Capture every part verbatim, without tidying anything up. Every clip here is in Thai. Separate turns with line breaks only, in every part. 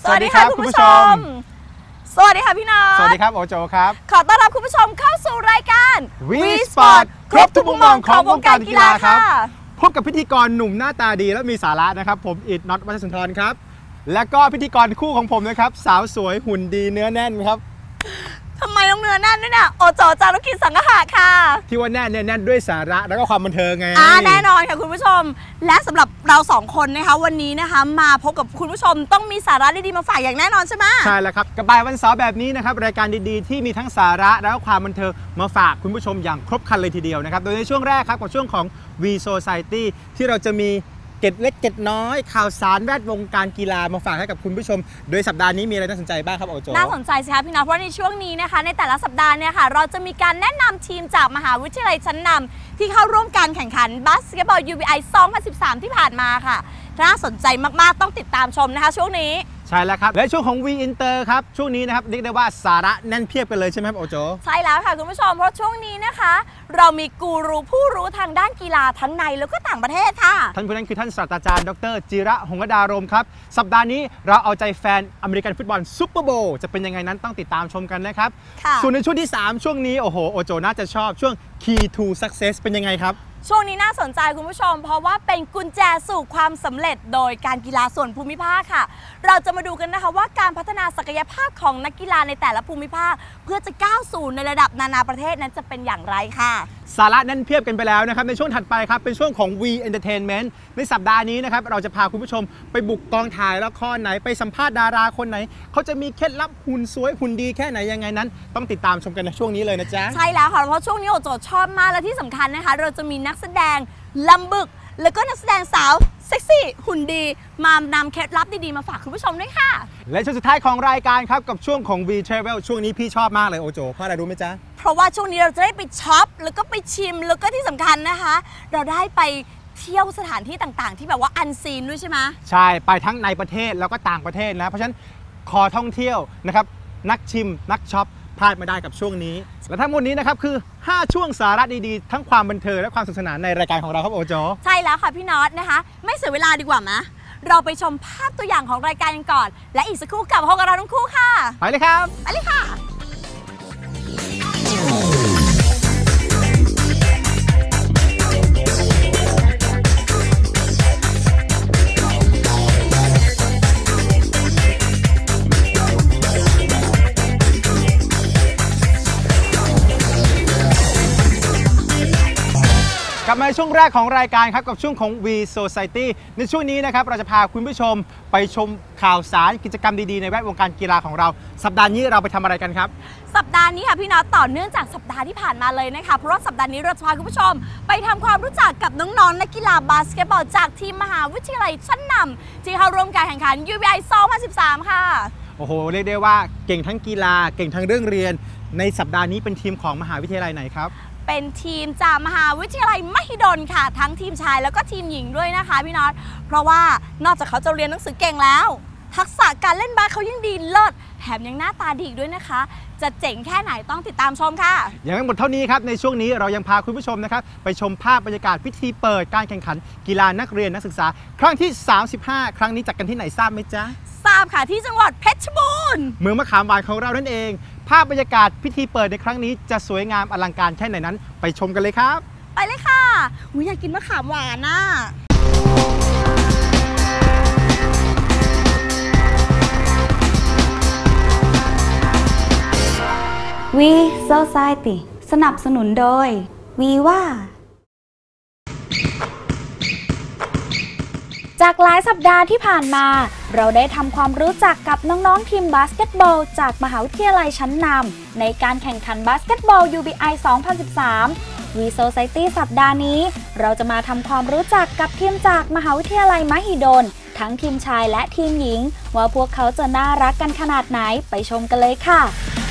สวัสดีครับคุณผู้ชมสวัสดีค่ะพี่น้อง
สวัสดีครับโอโจครับ
ขอต้อนรับคุณผู้ชมเข้าสู่รายการ
วี สปอร์ต ครบทุกมุมมองของวงการกีฬาครับพบกับพิธีกรหนุ่มหน้าตาดีและมีสาระนะครับผมอิฐน็อตวัชรสุนทรครับและก็พิธีกรคู่ของผมนะครับสาวสวยหุ่นดีเนื้อแน่นครับ
ทำไมต้องเนื้อแน่นด้วยเนี่ยโอโจจารุกิจสังหะค่ะ
ที่ว่าแน่นเนี่ยแน่นด้วยสาระแล้วก็ความบันเทิงไง
อ่าแน่นอนค่ะคุณผู้ชมและสำหรับเราสองคนนะคะวันนี้นะคะมาพบกับคุณผู้ชมต้องมีสาระดีๆมาฝากอย่างแน่นอนใช่ไหม
ใช่แล้วครับกับบ่ายวันเสาร์แบบนี้นะครับรายการดีๆที่มีทั้งสาระแล้วก็ความบันเทิงมาฝากคุณผู้ชมอย่างครบครันเลยทีเดียวนะครับโดยในช่วงแรกครับกับช่วงของ วี Society ที่เราจะมีเก็ดเล็กเก็ดน้อยข่าวสารแวดวงการกีฬามาฝากให้กับคุณผู้ชมโดยสัปดาห์นี้มีอะไรน่าสนใจบ้างครับโอโจ
น่าสนใจสิคะพี่น้องเพราะในช่วงนี้นะคะในแต่ละสัปดาห์เนี่ยค่ะเราจะมีการแนะนำทีมจากมหาวิทยาลัยชั้นนำที่เข้าร่วมการแข่งขันบาสเกตบอล ยู บี ไอ สองพันสิบสาม ที่ผ่านมาค่ะน่าสนใจมากๆต้องติดตามชมนะคะช่วงนี้
ใช่แล้วครับและช่วงของ วี Inter ครับช่วงนี้นะครับเรียกได้ว่าสาระแน่นเพียบกันเลยใช่ไหมครับโอโจ
ใช่แล้วค่ะคุณผู้ชมเพราะช่วงนี้นะคะเรามีกูรูผู้รู้ทางด้านกีฬาทั้งในแล้วก็ต่างประเทศค่ะ
ท่านผู้นั้นคือท่านศาสตราจารย์ดรจิระหงดารมครับสัปดาห์นี้เราเอาใจแฟนอเมริกันฟุตบอลซุปเปอร์โบว์จะเป็นยังไงนั้นต้องติดตามชมกันนะครับส่วนในช่วงที่สามช่วงนี้โอ้โหโอโจน่าจะชอบช่วง Key to Success เป็นยังไงครับ
ช่วงนี้น่าสนใจคุณผู้ชมเพราะว่าเป็นกุญแจสู่ความสำเร็จโดยการกีฬาส่วนภูมิภาคค่ะเราจะมาดูกันนะคะว่าการพัฒนาศักยภาพของนักกีฬาในแต่ละภูมิภาคเพื่อจะก้าวสู่ในระดับนานาประเทศนั้นจะเป็นอย่างไรค่ะ
สาระนั้นเพียบกันไปแล้วนะครับในช่วงถัดไปครับเป็นช่วงของ วี Entertainment ในสัปดาห์นี้นะครับเราจะพาคุณผู้ชมไปบุกกองถ่ายละครไหนไปสัมภาษณ์ดาราคนไหนเขาจะมีเคล็ดลับหุ่นสวยหุ่นดีแค่ไหนยังไงนั้นต้องติดตามชมกันในช่วงนี้เลยนะจ๊ะ
ใช่แล้วค่ะเพราะช่วงนี้โอโจชอบมากและที่สำคัญนะคะเราจะมีนักแสดงลำบึกแล้วก็นักแสดงสาวเซ็กซี่หุ่นดีมานำเคล็ดลับดีๆมาฝากคุณผู้ชมด้วยค่ะ
และช่วงสุดท้ายของรายการครับกับช่วงของ วี Travel ช่วงนี้พี่ชอบมากเลยโอโจเพราะอะไรรู้ไหมจ๊ะ
เพราะว่าช่วงนี้เราจะได้ไปช็อปแล้วก็ไปชิมแล้วก็ที่สำคัญนะคะเราได้ไปเที่ยวสถานที่ต่างๆที่แบบว่าอันซีนด้วยใช่ไหม
ใช่ไปทั้งในประเทศแล้วก็ต่างประเทศนะเพราะฉะนั้นคอท่องเที่ยวนะครับนักชิมนักช็อปพลาดไม่ได้กับช่วงนี้และทั้งหมดนี้นะครับคือห้าช่วงสาระดีๆทั้งความบันเทิงและความสนุกสนานในรายการของเราครับโอโจ
ใช่แล้วค่ะพี่น็อตนะคะไม่เสียเวลาดีกว่าไหมเราไปชมภาพตัวอย่างของรายการกันก่อนและอีกสักครู่กลับมาพบกับเราทั้งคู่ค่ะ
ไปเลยครับ
ไปเลยค่ะ
กลับมาช่วงแรกของรายการครับกับช่วงของ วี Society ในช่วงนี้นะครับเราจะพาคุณผู้ชมไปชมข่าวสารกิจกรรมดีๆในแวดวงการกีฬาของเราสัปดาห์นี้เราไปทำอะไรกันครับ
สัปดาห์นี้ค่ะพี่น็อตต่อเนื่องจากสัปดาห์ที่ผ่านมาเลยนะคะเพราะว่าสัปดาห์นี้เราจะพาคุณผู้ชมไปทำความรู้จักกับน้องๆนักกีฬาบาสเกตบอลจากทีมมหาวิทยาลัยชั้นนำที่เข้าร่วมการแข่งขัน ยู บี ไอ สองพันสิบสาม ค่ะ
โอ้โหเรียกได้ว่าเก่งทั้งกีฬาเก่งทั้งเรื่องเรียนในสัปดาห์นี้เป็นทีมของมหาวิทยาลัยไหนครับ
เป็นทีมจากมหาวิทยาลัยมหิดลค่ะทั้งทีมชายแล้วก็ทีมหญิงด้วยนะคะพี่น็อตเพราะว่านอกจากเขาจะเรียนหนังสือเก่งแล้วทักษะการเล่นบาสเขายังดีเลิศแถมยังหน้าตาดีด้วยนะคะจะเจ๋งแค่ไหนต้องติดตามชมค่ะ
ยังไม่หมดเท่านี้ครับในช่วงนี้เรายังพาคุณผู้ชมนะครับไปชมภาพบรรยากาศพิธีเปิดการแข่งขันกีฬานักเรียนนักศึกษาครั้งที่สามสิบห้าครั้งนี้จัดกันที่ไหนทราบไหมจ๊ะ
ทราบค่ะที่จังหวัดเพชรบูรณ์
เมืองมะขามหวานของเรานั่นเองภาพบรรยากาศพิธีเปิดในครั้งนี้จะสวยงามอลังการแค่ไหนนั้นไปชมกันเลยครับ
ไปเลยค่ะอุ๊ยอยากกินมะขามหวานน่ะ
วี Society สนับสนุนโดยวีว่าจากหลายสัปดาห์ที่ผ่านมาเราได้ทำความรู้จักกับน้องๆทีมบาสเกตบอลจากมหาวิทยาลัยชั้นนำในการแข่งขันบาสเกตบอล ยู บี ไอ สองพันสิบสาม วี Society สัปดาห์นี้เราจะมาทำความรู้จักกับทีมจากมหาวิทยาลัยมหิดลทั้งทีมชายและทีมหญิงว่าพวกเขาจะน่ารักกันขนาดไหนไปชมกันเลยค่ะ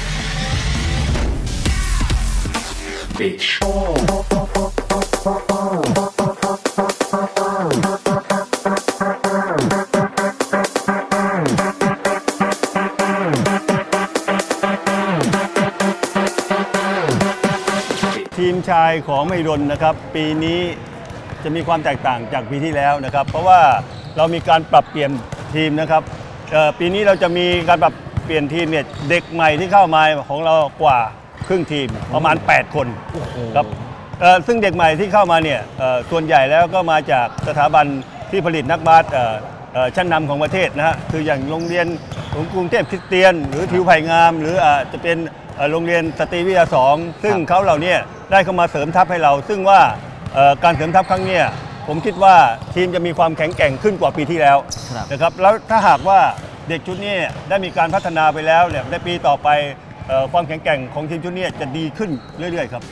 ทีมชายของมหิดลนะครับปีนี้จะมีความแตกต่างจากปีที่แล้วนะครับเพราะว่าเรามีการปรับเปลี่ยนทีมนะครับปีนี้เราจะมีการแบบเปลี่ยนทีมเนี่ยเด็กใหม่ที่เข้ามาของเรากว่าครึ่งทีมประมาณแปดคนครับซึ่งเด็กใหม่ที่เข้ามาเนี่ยส่วนใหญ่แล้วก็มาจากสถาบันที่ผลิตนักบาสชั้นนำของประเทศนะฮะคืออย่างโรงเรียนของกรุงเทพคริสเตียนหรือทิวไผ่งามหรืออาจจะเป็นโรงเรียนสตรีวิทยาสองซึ่งเขาเหล่านี้ได้เข้ามาเสริมทัพให้เราซึ่งว่าการเสริมทัพครั้งนี้ผมคิดว่าทีมจะมีความแข็งแกร่งขึ้นกว่าปีที่แล้วนะครับแล้วถ้าหากว่าเด็กชุดนี้ได้มีการพัฒนาไปแล้วเนี่ยในปีต่อไปความแข็งแกร่งของทีมชุดนี้จะดีขึ้นเรื่อยๆครับ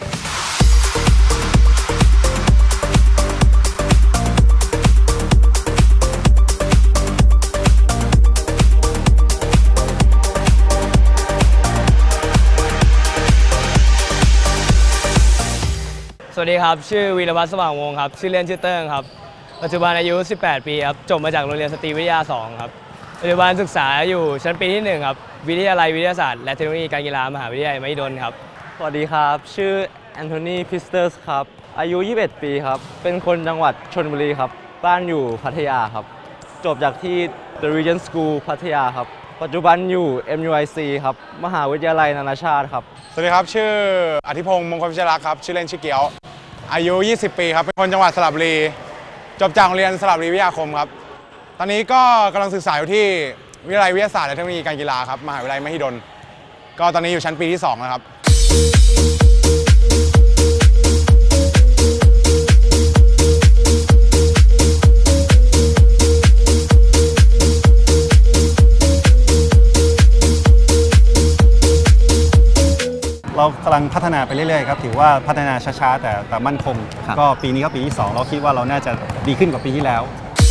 สวัสดีครับชื่อวีรวัฒน์สว่างวงศ์ครับชื่อเล่นชื่อเติ้งครับปัจจุบันอายุสิบแปดปีครับจบมาจากโรงเรียนสตรีวิทยาสองครับปัจจุบันศึกษาอยู่ชั้นปีที่หนึ่งครับวิทยาลัยวิทยาศาสตร์และเทคโนโลยีการกีฬามหาวิทยาลัยมหิดลครับ
สวัสดีครับชื่อแอนโทนีพิสเตอร์สครับอายุยี่สิบเอ็ดปีครับเป็นคนจังหวัดชลบุรีครับบ้านอยู่พัทยาครับจบจากที่ The Regent School พัทยาครับปัจจุบันอยู่ เอ็ม ยู ไอ ซี ครับมหาวิทยาลัยนานาชาติครับ
สวัสดีครับชื่ออธิพงศ์มงคลวิชรักษ์ครับชื่อเล่นชื่อเกียวอายุยี่สิบปีครับเป็นคนจังหวัดสระบุรีจบจากโรงเรียนสระบุรีวิทยาคมครับตอนนี้ก็กำลังศึกษาอยู่ที่วิทยาลัยวิทยาศาสตร์และเทคโนโลยีการกีฬาครับมหาวิทยาลัยมหิดลก็ตอนนี้อยู่ชั้นปีที่สองแล้วครับ
เรากำลังพัฒนาไปเรื่อยๆครับถือว่าพัฒนาช้าๆแต่แต่มั่นคงก็ปีนี้ก็ปีที่สองเราคิดว่าเราน่าจะดีขึ้นกว่าปีที่แล้ว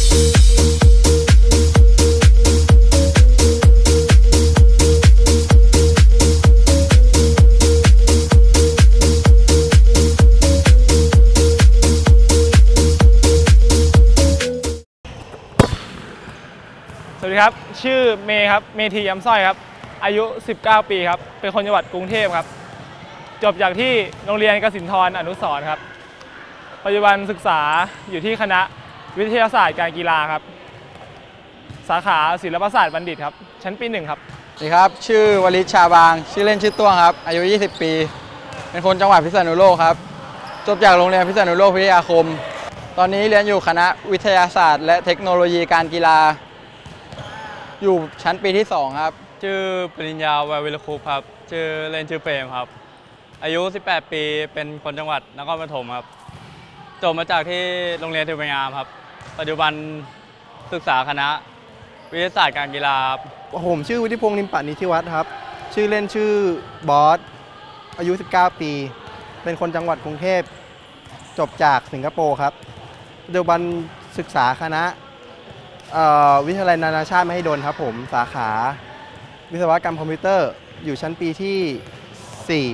สวัสดีครับชื่อเมย์ครับเมธีย้ำสร้อยครับอายุสิบเก้าปีครับเป็นคนจังหวัดกรุงเทพครับจบจากที่โรงเรียนกสินทรอนุสรณ์ครับปัจจุบันศึกษาอยู่ที่คณะวิทยาศาสตร์การกีฬาครับสาขาศิลปศาสตร์บัณฑิตครับชั้นปีหนึ่งครับ
สวัสดีครับชื่อวลิชชาบางชื่อเล่นชื่อต้วงครับอายุยี่สิบปีเป็นคนจังหวัดพิษณุโลกครับจบจากโรงเรียนพิษณุโลกวิทยาคมตอนนี้เรียนอยู่คณะวิทยาศาสตร์และเทคโนโลยีการกีฬาอยู่ชั้นปีที่สองครับ
ชื่อปริญญาวัยวิรคุปครับชื่อเล่นชื่อเปรมครับอายุสิบแปดปีเป็นคนจังหวัดนครปฐมครับจบมาจากที่โรงเรียนทิวไผ่งามครับปัจจุบันศึกษาคณะวิทยาศาสตร์การกีฬา
ผมชื่อวุฒิพงษ์นิมปณิธิวัฒน์ครับชื่อเล่นชื่อบอสอายุสิบเก้าปีเป็นคนจังหวัดกรุงเทพจบจากสิงคโปร์ครับปัจจุบันศึกษาคณะวิทยาลัยนานาชาติมหิดลครับผมสาขาวิศวกรรมคอมพิวเตอร์อยู่ชั้นปีที่สี่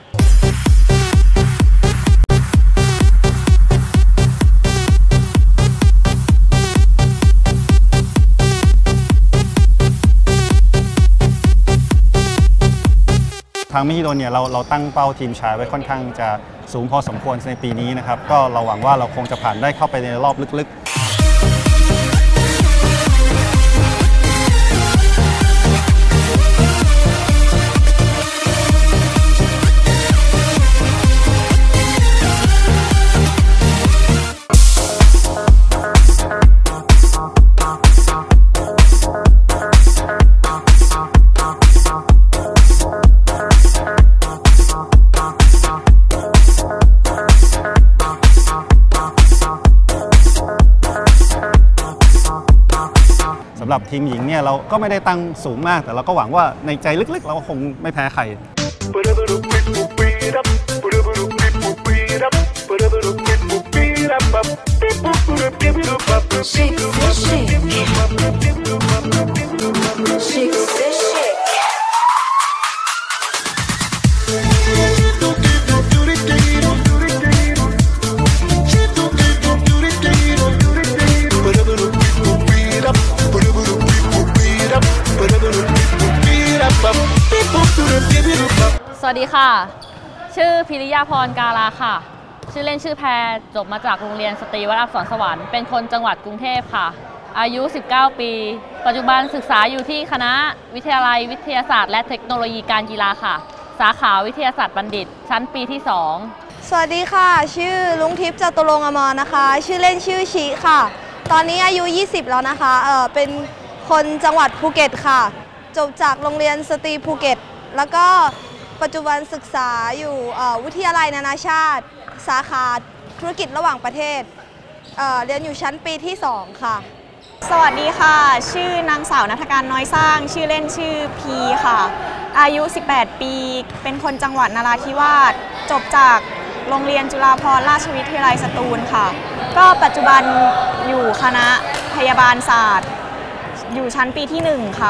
ทางมหิดลเนี่ยเราเราตั้งเป้าทีมชายไว้ค่อนข้างจะสูงพอสมควรในปีนี้นะครับก็เราหวังว่าเราคงจะผ่านได้เข้าไปในรอบลึกๆสำหรับทีมหญิงเนี่ยเราก็ไม่ได้ตั้งสูงมากแต่เราก็หวังว่าในใจลึกๆเราก็คงไม่แพ้ใคร
สวัสดีค่ะชื่อพิริยาพรกาลาค่ะชื่อเล่นชื่อแพรจบมาจากโรงเรียนสตรีวัดอักษรสวรรค์เป็นคนจังหวัดกรุงเทพค่ะอายุ สิบเก้า ปี ปัจจุบันศึกษาอยู่ที่คณะวิทยาลัยวิทยาศาสตร์และเทคโนโลยีการกีฬาค่ะ สาขาวิทยาศาสตร์บัณฑิต ชั้นปีที่ สอง
สวัสดีค่ะ ชื่อลุงทิพย์จตุรงค์อมรนะคะ ชื่อเล่นชื่อชิค่ะ ตอนนี้อายุ ยี่สิบ แล้วนะคะ เออเป็นคนจังหวัดภูเก็ตค่ะ จบจากโรงเรียนสตรีภูเก็ต แล้วก็ปัจจุบันศึกษาอยู่วิทยาลัยนานาชาติ สาขาธุรกิจระหว่างประเทศ เอ่อ เรียนอยู่ชั้นปีที่ สอง ค่ะ
สวัสดีค่ะ ชื่อนางสาวณัฐการน้อยสร้าง ชื่อเล่นชื่อพีค่ะ อายุ สิบแปด ปี เป็นคนจังหวัดนราธิวาส จบจากโรงเรียนจุฬาภรณราชวิทยาลัยสตูลค่ะ ก็ปัจจุบันอยู่คณะพยาบาลศาสตร์ อยู่ชั้นปีที่ หนึ่ง ค่ะ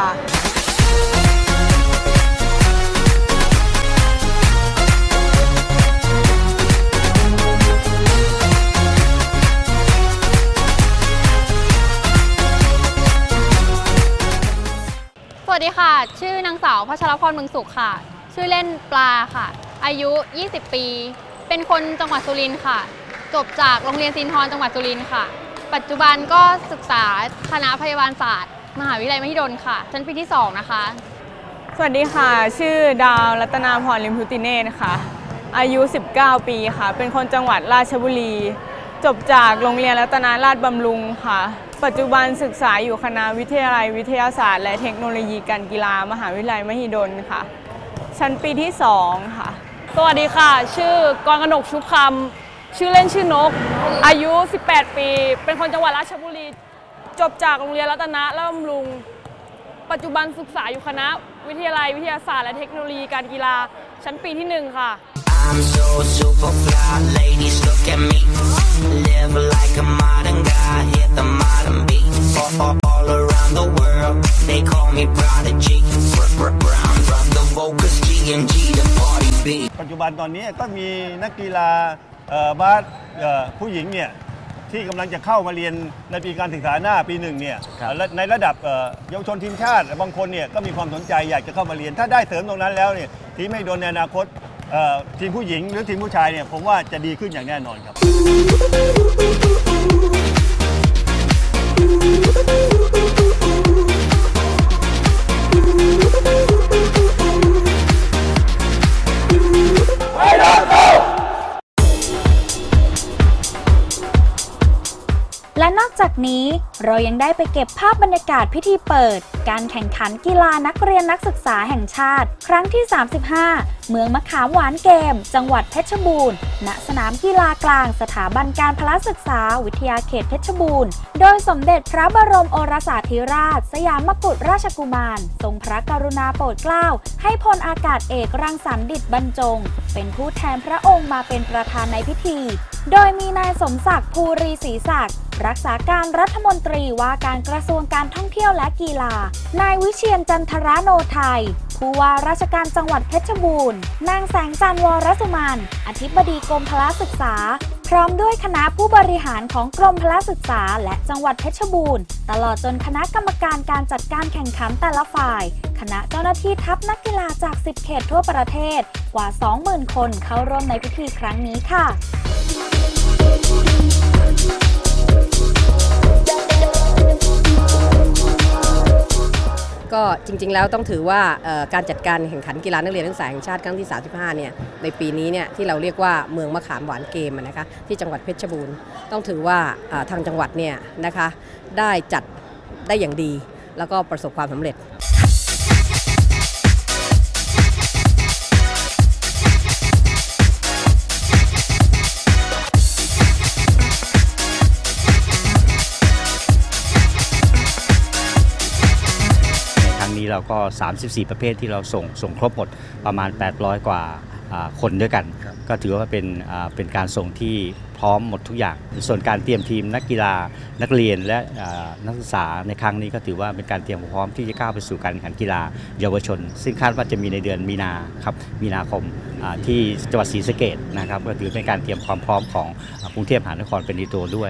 สวัสดีค่ะ ชื่อนางสาวพัชรพรเมืองสุขค่ะ ชื่อเล่นปลาค่ะ อายุ ยี่สิบ ปี เป็นคนจังหวัดสุรินทร์ค่ะ จบจากโรงเรียนซินทรจังหวัดสุรินทร์ค่ะ ปัจจุบันก็ศึกษาคณะพยาบาลศาสตร์ มหาวิทยาลัยมหิดลค่ะ ชั้นปีที่ สอง นะคะ
สวัสดีค่ะ ชื่อดาวรัตนาพรลิมพุติเนศค่ะ อายุ สิบเก้า ปีค่ะ เป็นคนจังหวัดราชบุรี จบจากโรงเรียนรัตนาราชบำรุงค่ะ ปัจจุบันศึกษาอยู่คณะวิทยาลัยวิทยาศาสตร์และเทคโนโลยีการกีฬามหาวิทยาลัยมหิดลค่ะ ชั้นปีที่ สอง ค่ะ
สวัสดีค่ะ ชื่อกรกนกชุบคำชื่อเล่นชื่อนก อายุ สิบแปด ปี เป็นคนจังหวัดราชบุรี จบจากโรงเรียนรัตนาราชบำรุง ปัจจุบันศึกษาอยู่คณะวิทยาลัยวิทยาศาสตร์และเทคโนโลยีการกีฬาชั้นปีที่ หนึ่ง ค่ะ
I'm so super fly, ladies look at me. Live like a modern guy, hit the modern beat. All, all, all around the world, they call me Prodigy. Brown, from the vocals, G and G, the party beat.
ปัจจุบันตอนนี้ก็มีนักกีฬาบาสผู้หญิงเนี่ยที่กำลังจะเข้ามาเรียนในปีการศึกษาหน้าปีหนึ่งเนี่ยในระดับเยาวชนทีมชาติบางคนเนี่ยก็มีความสนใจอยากจะเข้ามาเรียนถ้าได้เสริมตรงนั้นแล้วเนี่ยทีมไม่โดนในอนาคตทีมผู้หญิงหรือทีมผู้ชายเนี่ยผมว่าจะดีขึ้นอย่างแน่นอนครับ
และนอกจากนี้เรายังได้ไปเก็บภาพบรรยากาศพิธีเปิดการแข่งขันกีฬานักเรียนนักศึกษาแห่งชาติครั้งที่ สามสิบห้า เมืองมะขามหวานเกมจังหวัดเพชรบูรณ์ณสนามกีฬากลางสถาบันการพละศึกษาวิทยาเขตเพชรบูรณ์โดยสมเด็จพระบรมโอรสาธิราชสยามกุฎราชกุมารทรงพระกรุณาโปรดเกล้าให้พลอากาศเอกรังสรรค์ดิษฐ์บรรจงเป็นผู้แทนพระองค์มาเป็นประธานในพิธีโดยมีนายสมศักดิ์ภูรีศรีศักดิ์รักษาการรัฐมนตรีว่าการกระทรวงการท่องเที่ยวและกีฬานายวิเชียรจันทรโนไทยผู้ว่าราชการจังหวัดเพชรบูรณ์นางแสงจันทร์วรสุมานอธิบดีกรมพละศึกษาพร้อมด้วยคณะผู้บริหารของกรมพละศึกษาและจังหวัดเพชรบูรณ์ตลอดจนคณะกรรมการการจัดการแข่งขันแต่ละฝ่ายคณะเจ้าหน้าที่ทัพนักกีฬาจากสิบเขตทั่วประเทศกว่า สองหมื่น คนเข้าร่วมในพิธีครั้งนี้ค่ะ
ก็จริงๆแล้วต้องถือว่าการจัดการแข่งขันกีฬานักเรียนนักศึกษาแห่งชาติครั้งที่ สามสิบห้า เนี่ยในปีนี้เนี่ยที่เราเรียกว่าเมืองมะขามหวานเกมนะคะที่จังหวัดเพชรบูรณ์ต้องถือว่าทางจังหวัดเนี่ยนะคะได้จัดได้อย่างดีแล้วก็ประสบความสำเร็จ
เราก็สามสิบสี่ประเภทที่เราส่งส่งครบหมดประมาณแปดร้อยกว่าคนด้วยกันก็ถือว่าเป็นเป็นการส่งที่พร้อมหมดทุกอย่างส่วนการเตรียมทีมนักกีฬานักเรียนและนักศึกษาในครั้งนี้ก็ถือว่าเป็นการเตรียมพร้อมที่จะก้าวไปสู่การแข่งขันกีฬาเยาวชนซึ่งคาดว่าจะมีในเดือนมีนาครับมีนาคมที่จังหวัดศรีสะเกษนะครับก็ถือเป็นการเตรียมความพร้อมของกรุงเทพมหานครเป็นตัวด้วย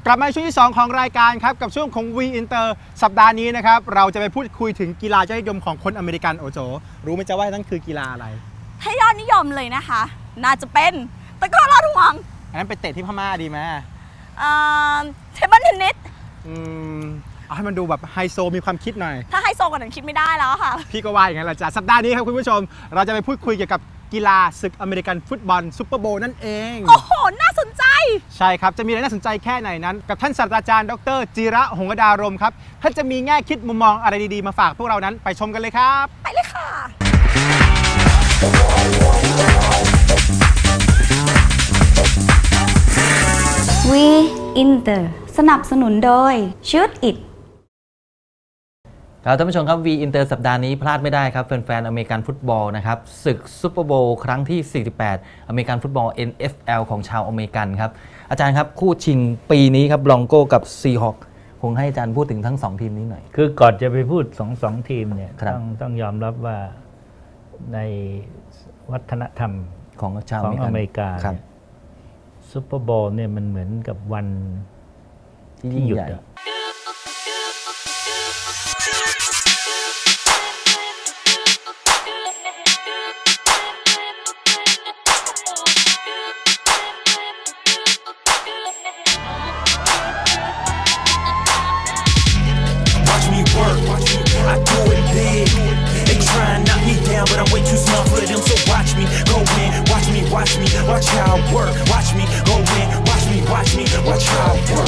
กลับมาช่วงที่สองของรายการครับกับช่วงของ We Inter สัปดาห์นี้นะครับเราจะไปพูดคุยถึงกีฬายอดนิยมของคนอเมริกันโอโจรู้ไหมจ๊ะว่านั่นคือกีฬาอะไร
ถ้ายอดนิยมเลยนะคะน่าจะเป็นตะกร้อลอดห่วง
อันนั้นไปเตะที่พม่าดีไหม
เอ่อเทเบิลเทนนิส
อืมเอาให้มันดูแบบไฮโซมีความคิดหน่อย
ถ้าไฮโซกว่านั้นคิดไม่ได้แล้วค่ะ
พี่ก็ว่าอย่างนั้นแหละจ้ะสัปดาห์นี้ครับคุณผู้ชมเราจะไปพูดคุยเกี่ยวกับกีฬาศึกอเมริกันฟุตบอลซุปเปอร์โบว์นั่นเอง
โอ้โหน่าสนใจ
ใช่ครับจะมีอะไรน่าสนใจแค่ไหนนั้นกับท่านศาสตราจารย์ดรจิระหงษดารมครับท่านจะมีแง่คิดมุมมองอะไรดีๆมาฝากพวกเรานั้นไปชมกันเลยครับ
ไปเลยค่ะ
We Inter สนับสนุนโดย Shoot It
ครับท่านผู้ชมครับ V Inter สัปดาห์นี้พลาดไม่ได้ครับแฟนๆอเมริกันฟุตบอลนะครับศึกซุปเปอร์โบว์ครั้งที่สี่สิบแปดอเมริกันฟุตบอล เอ็น เอฟ แอล ของชาวอเมริกันครับอาจารย์ครับคู่ชิงปีนี้ครับบรองโก้กับซีฮอคคงให้อาจารย์พูดถึงทั้งสองทีมนี้หน่อย
คือก่อนจะไปพูดสองสองทีมเนี่ยต้องต้องยอมรับว่าในวัฒนธรรม
ของชาว
อเมริกาเนี่ยซุปเปอร์โบว์เนี่ยมันเหมือนกับวันที่หยุด
I do it big. They try and knock me down, but I'm way too smart for them. So watch me go in, watch me, watch me, watch how I work. Watch me go in, watch me, watch me, watch how I work.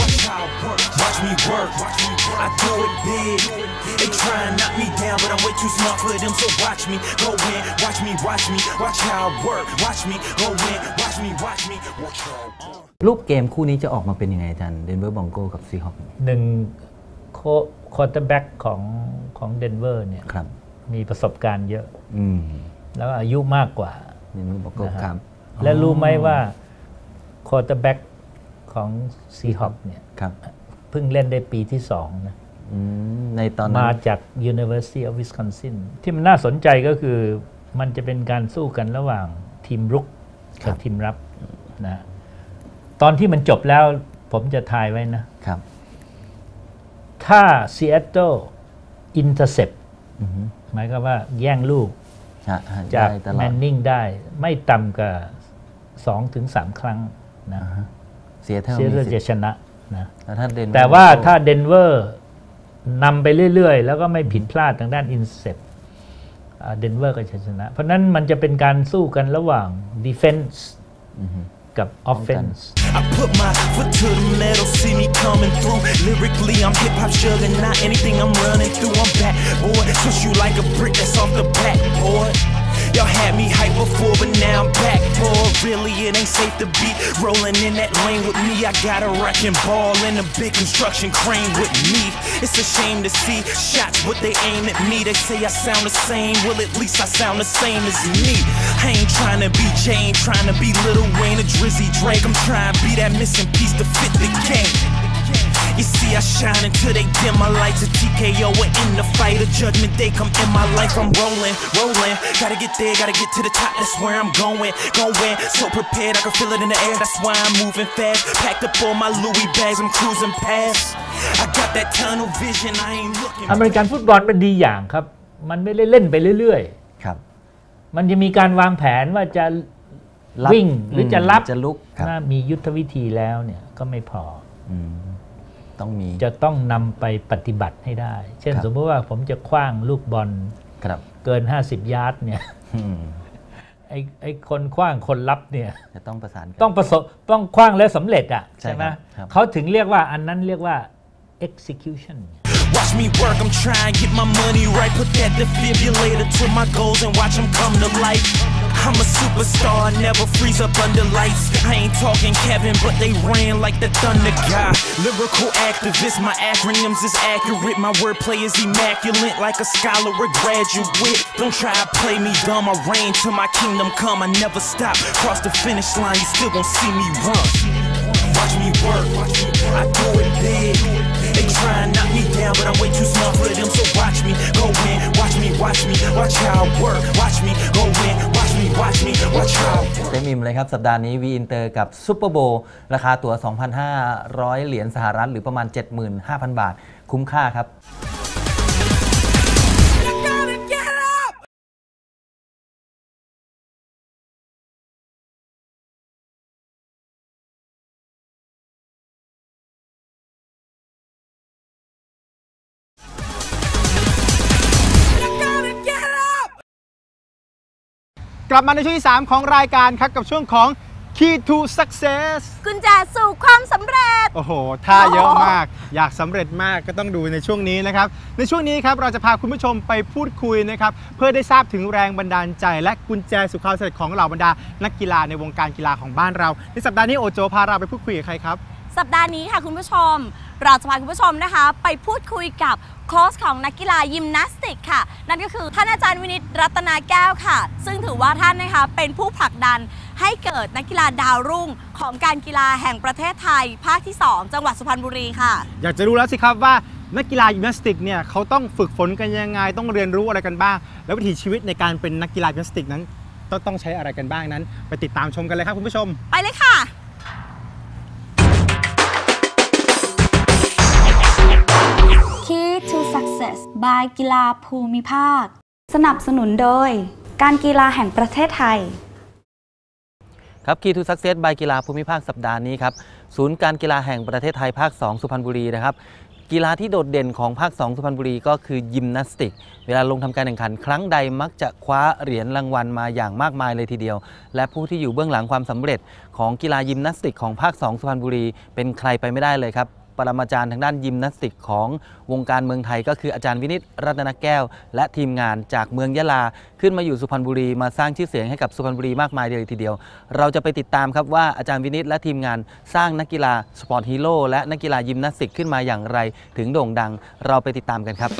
Watch me work, I do it big. They try and knock me down, but I'm way too smart for them. So watch me go in, watch me, watch me, watch how I work. Watch me go in, watch me, watch me, watch how I work.
รูปเกมคู่นี้จะออกมาเป็นยังไงอาจารย์เดนเวอร์บรองโกกับซีฮอค
หนึ่งโคควอเตอร์แบ็กของของเดนเวอร์เนี่ยมีประสบการณ์เยอะแล้วอายุมากกว่า
นะครับ
และรู้ไหมว่าควอเตอร์แบ็กของซีฮอคเนี่ยเพิ่งเล่นได้ปีที่สองนะ
ในตอนนั้น
มาจาก University of Wisconsin ที่มันน่าสนใจก็คือมันจะเป็นการสู้กันระหว่างทีมรุกกับทีมรับนะตอนที่มันจบแล้วผมจะทายไว้นะครับถ้า Seattle intercept หมายความว่าแย่งลูกจากแมนนิงได้ไม่ต่ำกว่า สองถึงสาม ครั้งนะ
เสียเท่า
จะชนะนะ
แ
แต่ว่าถ้าเดนเวอร์นำไปเรื่อยๆแล้วก็ไม่ผิดพลาดทางด้าน intercept เดนเวอร์ก็จะชนะเพราะนั้นมันจะเป็นการสู้กันระหว่าง defenseกับ offense
I put my foot to the metal, see me coming through. Lyrically, I'm hip hop sugar, not anything I'm running through. I'm back, boy. Switch you like a brick that's off the backboard. Y'all had me hype before, but now I'm back, boy. Really, it ain't safe to be rolling in that lane with me. I got a wrecking ball and a big construction crane with me. It's a shame to see shots, but they aim at me. They say I sound the same. Well, at least I sound the same as me. I ain't trying to be Jay, ain't trying to be Lil Wayne or Drizzy Drake. I'm trying to be that missing piece to fit the game. You see, I shine until they dim my lights. A T K O and in the fight, a judgment day come in my life. I'm rolling, rolling. Gotta get there, gotta get to the top. That's where I'm going, going. So prepared, I can feel it in the air. That's why I'm moving fast. Packed up all my Louis bags, I'm cruising past. I got that tunnel vision, I ain't looking.
อเมริกันฟุตบอลเป็นดีอย่างครับมันไม่ได้เล่นไปเรื่อยๆครับมันจะมีการวางแผนว่าจะวิ่งหรือจะรับ
จะลุก
ถ้ามียุทธวิธีแล้วเนี่ยก็ไม่พอ
ต้องมี
จะต้องนำไปปฏิบัติให้ได้เช่นสมมติว่าผมจะคว้างลูกบอลเกินห้าสิบยาร์ดเนี่ยไอ้ไอ้คนคว้างคนรับเนี่ย
จะต้องประสาน
ต้องประสบต้องคว้างแล้วสำเร็จอ่ะใช่ไหมเขาถึงเรียกว่าอันนั้นเรียกว่า execution
Watch me work, I'm trying to get my money right. Put that defibrillator to my goals and watch them come to life. I'm a superstar, I never freeze up under lights. I ain't talking Kevin, but they ran like the Thunder guy. Lyrical activist, my acronyms is accurate. My wordplay is immaculate, like a scholar or graduate. Don't try to play me dumb, I reign till my kingdom come. I never stop, cross the finish line, you still gon' see me run. Watch me work, I do it big. They try and knock me down, but I'm way too smart for them. So watch me go in, watch me, watch me, watch how I work. Watch me go in, watch me,
watch me, watch how
เต็มอิ่มเลยครับสัปดาห์นี้วีอินเตอร์กับซุปเปอร์โบว์ราคาตั๋ว สองพันห้าร้อย เหรียญสหรัฐหรือประมาณ เจ็ดหมื่นห้าพัน บาทคุ้มค่าครับ
กลับมาในช่วงที่สามของรายการครับกับช่วงของ Key to Success
กุญแจสู่ความสำเร็จ
โอ้โหท่าเยอะมากอยากสำเร็จมากก็ต้องดูในช่วงนี้นะครับในช่วงนี้ครับเราจะพาคุณผู้ชมไปพูดคุยนะครับเพื่อได้ทราบถึงแรงบันดาลใจ และกุญแจสู่ความสำเร็จของเหล่าบรรดานักกีฬาในวงการกีฬาของบ้านเราในสัปดาห์นี้โอโจพาเราไปพูดคุยกับใครครับ
สัปดาห์นี้ค่ะคุณผู้ชมเราจะพาคุณผู้ชมนะคะไปพูดคุยกับโค้ชของนักกีฬายิมนาสติกค่ะนั่นก็คือท่านอาจารย์วินิตรัตนาแก้วค่ะซึ่งถือว่าท่านนะคะเป็นผู้ผลักดันให้เกิดนักกีฬาดาวรุ่งของการกีฬาแห่งประเทศไทยภาคที่สองจังหวัดสุพรรณบุรีค่ะ
อยากจะรู้แล้วสิครับว่านักกีฬายิมนาสติกเนี่ยเขาต้องฝึกฝนกันยังไงต้องเรียนรู้อะไรกันบ้างแล้ววิถีชีวิตในการเป็นนักกีฬายิมนาสติกนั้นต้องต้องใช้อะไรกันบ้างนั้นไปติดตามชมกันเลยครับคุณผู้ชม
ไปเลยค่ะ
Key to Success by กีฬาภูมิภาคสนับสนุนโดยการกีฬาแห่งประเทศไทย
ครับ Key to Success by กีฬาภูมิภาคสัปดาห์นี้ครับศูนย์การกีฬาแห่งประเทศไทยภาคสองสุพรรณบุรีนะครับกีฬาที่โดดเด่นของภาคสองสุพรรณบุรีก็คือยิมนาสติกเวลาลงทำการแข่งขันครั้งใดมักจะคว้าเหรียญรางวัลมาอย่างมากมายเลยทีเดียวและผู้ที่อยู่เบื้องหลังความสำเร็จของกีฬายิมนาสติกของภาคสองสุพรรณบุรีเป็นใครไปไม่ได้เลยครับปรมาจารย์ทางด้านยิมนาสติกของวงการเมืองไทยก็คืออาจารย์วินิตรัตนแก้วและทีมงานจากเมืองยะลาขึ้นมาอยู่สุพรรณบุรีมาสร้างชื่อเสียงให้กับสุพรรณบุรีมากมายเลยทีเดียวเราจะไปติดตามครับว่าอาจารย์วินิตและทีมงานสร้างนักกีฬาสปอร์ตฮีโร่และนักกีฬายิมนาสติกขึ้นมาอย่างไรถึงโด่งดังเราไปติดตามกันครับ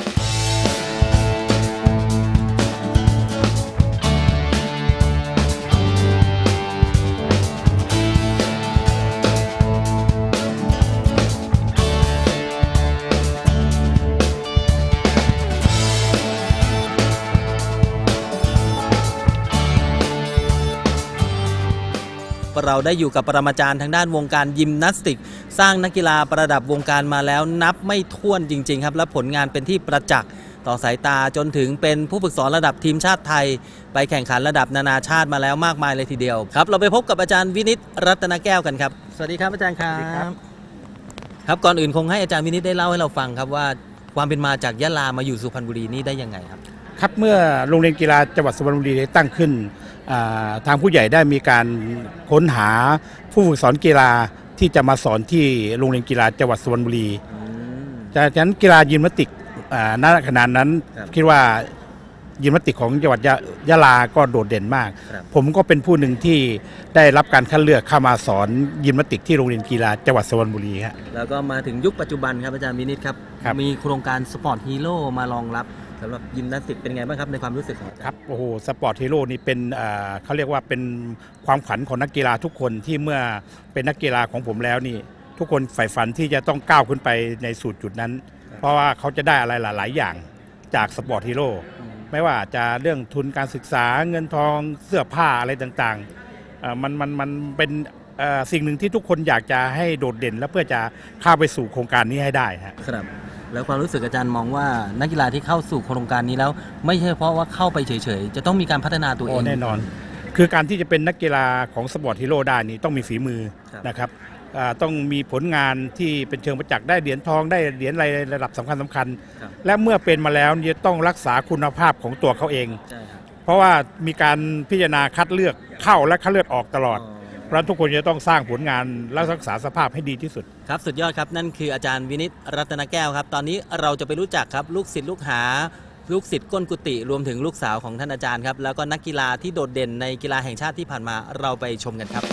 เราได้อยู่กับปรมาจารย์ทางด้านวงการยิมนาสติกสร้างนักกีฬาประดับวงการมาแล้วนับไม่ถ้วนจริงๆครับและผลงานเป็นที่ประจักษ์ต่อสายตาจนถึงเป็นผู้ฝึกสอนระดับทีมชาติไทยไปแข่งขันระดับนานาชาติมาแล้วมากมายเลยทีเดียวครับเราไปพบกับอาจารย์วินิตรัตนแก้วกันครับสวัสดีครับอาจารย์ครับครับก่อนอื่นคงให้อาจารย์วินิตได้เล่าให้เราฟังครับว่าความเป็นมาจากยะลามาอยู่สุพรรณบุรีนี่ได้ยังไงครับ
ครับเมื่อโรงเรียนกีฬาจังหวัดสุพรรณบุรีได้ตั้งขึ้นทางผู้ใหญ่ได้มีการค้นหาผู้ฝึกสอนกีฬาที่จะมาสอนที่โรงเรียนกีฬาจังหวัดสุพรรณบุรีจากนั้นกีฬายิมนาสติกณขณะนั้นคิดว่ายิมนาสติกของจังหวัดยะลาก็โดดเด่นมากผมก็เป็นผู้หนึ่งที่ได้รับการคัดเลือกเข้ามาสอนยิมนาสติกที่โรงเรียนกีฬาจังหวัดสุพรรณบุรีครับ
แล้วก็มาถึงยุคปัจจุบันครับอาจารย์วินิตครับมีโครงการสปอร์ตฮีโร่มารองรับสำหรับยิมนาสติกเป็นไงบ้างครับในความรู้สึกของ
ครับโอ้โหสปอร์ตฮีโร่นี่เป็นเขาเรียกว่าเป็นความฝันของนักกีฬาทุกคนที่เมื่อเป็นนักกีฬาของผมแล้วนี่ทุกคนใฝ่ฝันที่จะต้องก้าวขึ้นไปในสู่จุดนั้นเพราะว่าเขาจะได้อะไรหลายๆอย่างจากสปอร์ตฮีโร่ไม่ว่าจะเรื่องทุนการศึกษาเงินทองเสื้อผ้าอะไรต่างๆมันมันมันเป็นสิ่งหนึ่งที่ทุกคนอยากจะให้โดดเด่นและเพื่อจะเข้าไปสู่โครงการนี้ให้ได้
ครับแล้วความรู้สึกอาจารย์มองว่านักกีฬาที่เข้าสู่โครงการนี้แล้วไม่ใช่เพราะว่าเข้าไปเฉยๆจะต้องมีการพัฒนาตัวเอง
แน่นอนคือการที่จะเป็นนักกีฬาของสปอร์ตฮีโร่ได้นี่ต้องมีฝีมือนะครับต้องมีผลงานที่เป็นเชิงประจักษ์ได้เหรียญทองได้เหรียญอะไรระดับสำคัญสำคัญและเมื่อเป็นมาแล้วจะต้องรักษาคุณภาพของตัวเขาเองเพราะว่ามีการพิจารณาคัดเลือกเข้าและคัดเลือกออกตลอดเพราะทุกคนจะต้องสร้างผลงานและรักษาสภาพให้ดีที่สุด
ครับสุดยอดครับนั่นคืออาจารย์วินิตรัตนแก้วครับตอนนี้เราจะไปรู้จักครับลูกศิษย์ลูกหาลูกศิษย์ก้นกุฏิรวมถึงลูกสาวของท่านอาจารย์ครับแล้วก็นักกีฬาที่โดดเด่นในกีฬาแห่งชาติที่ผ่านมาเราไปชมกันครับ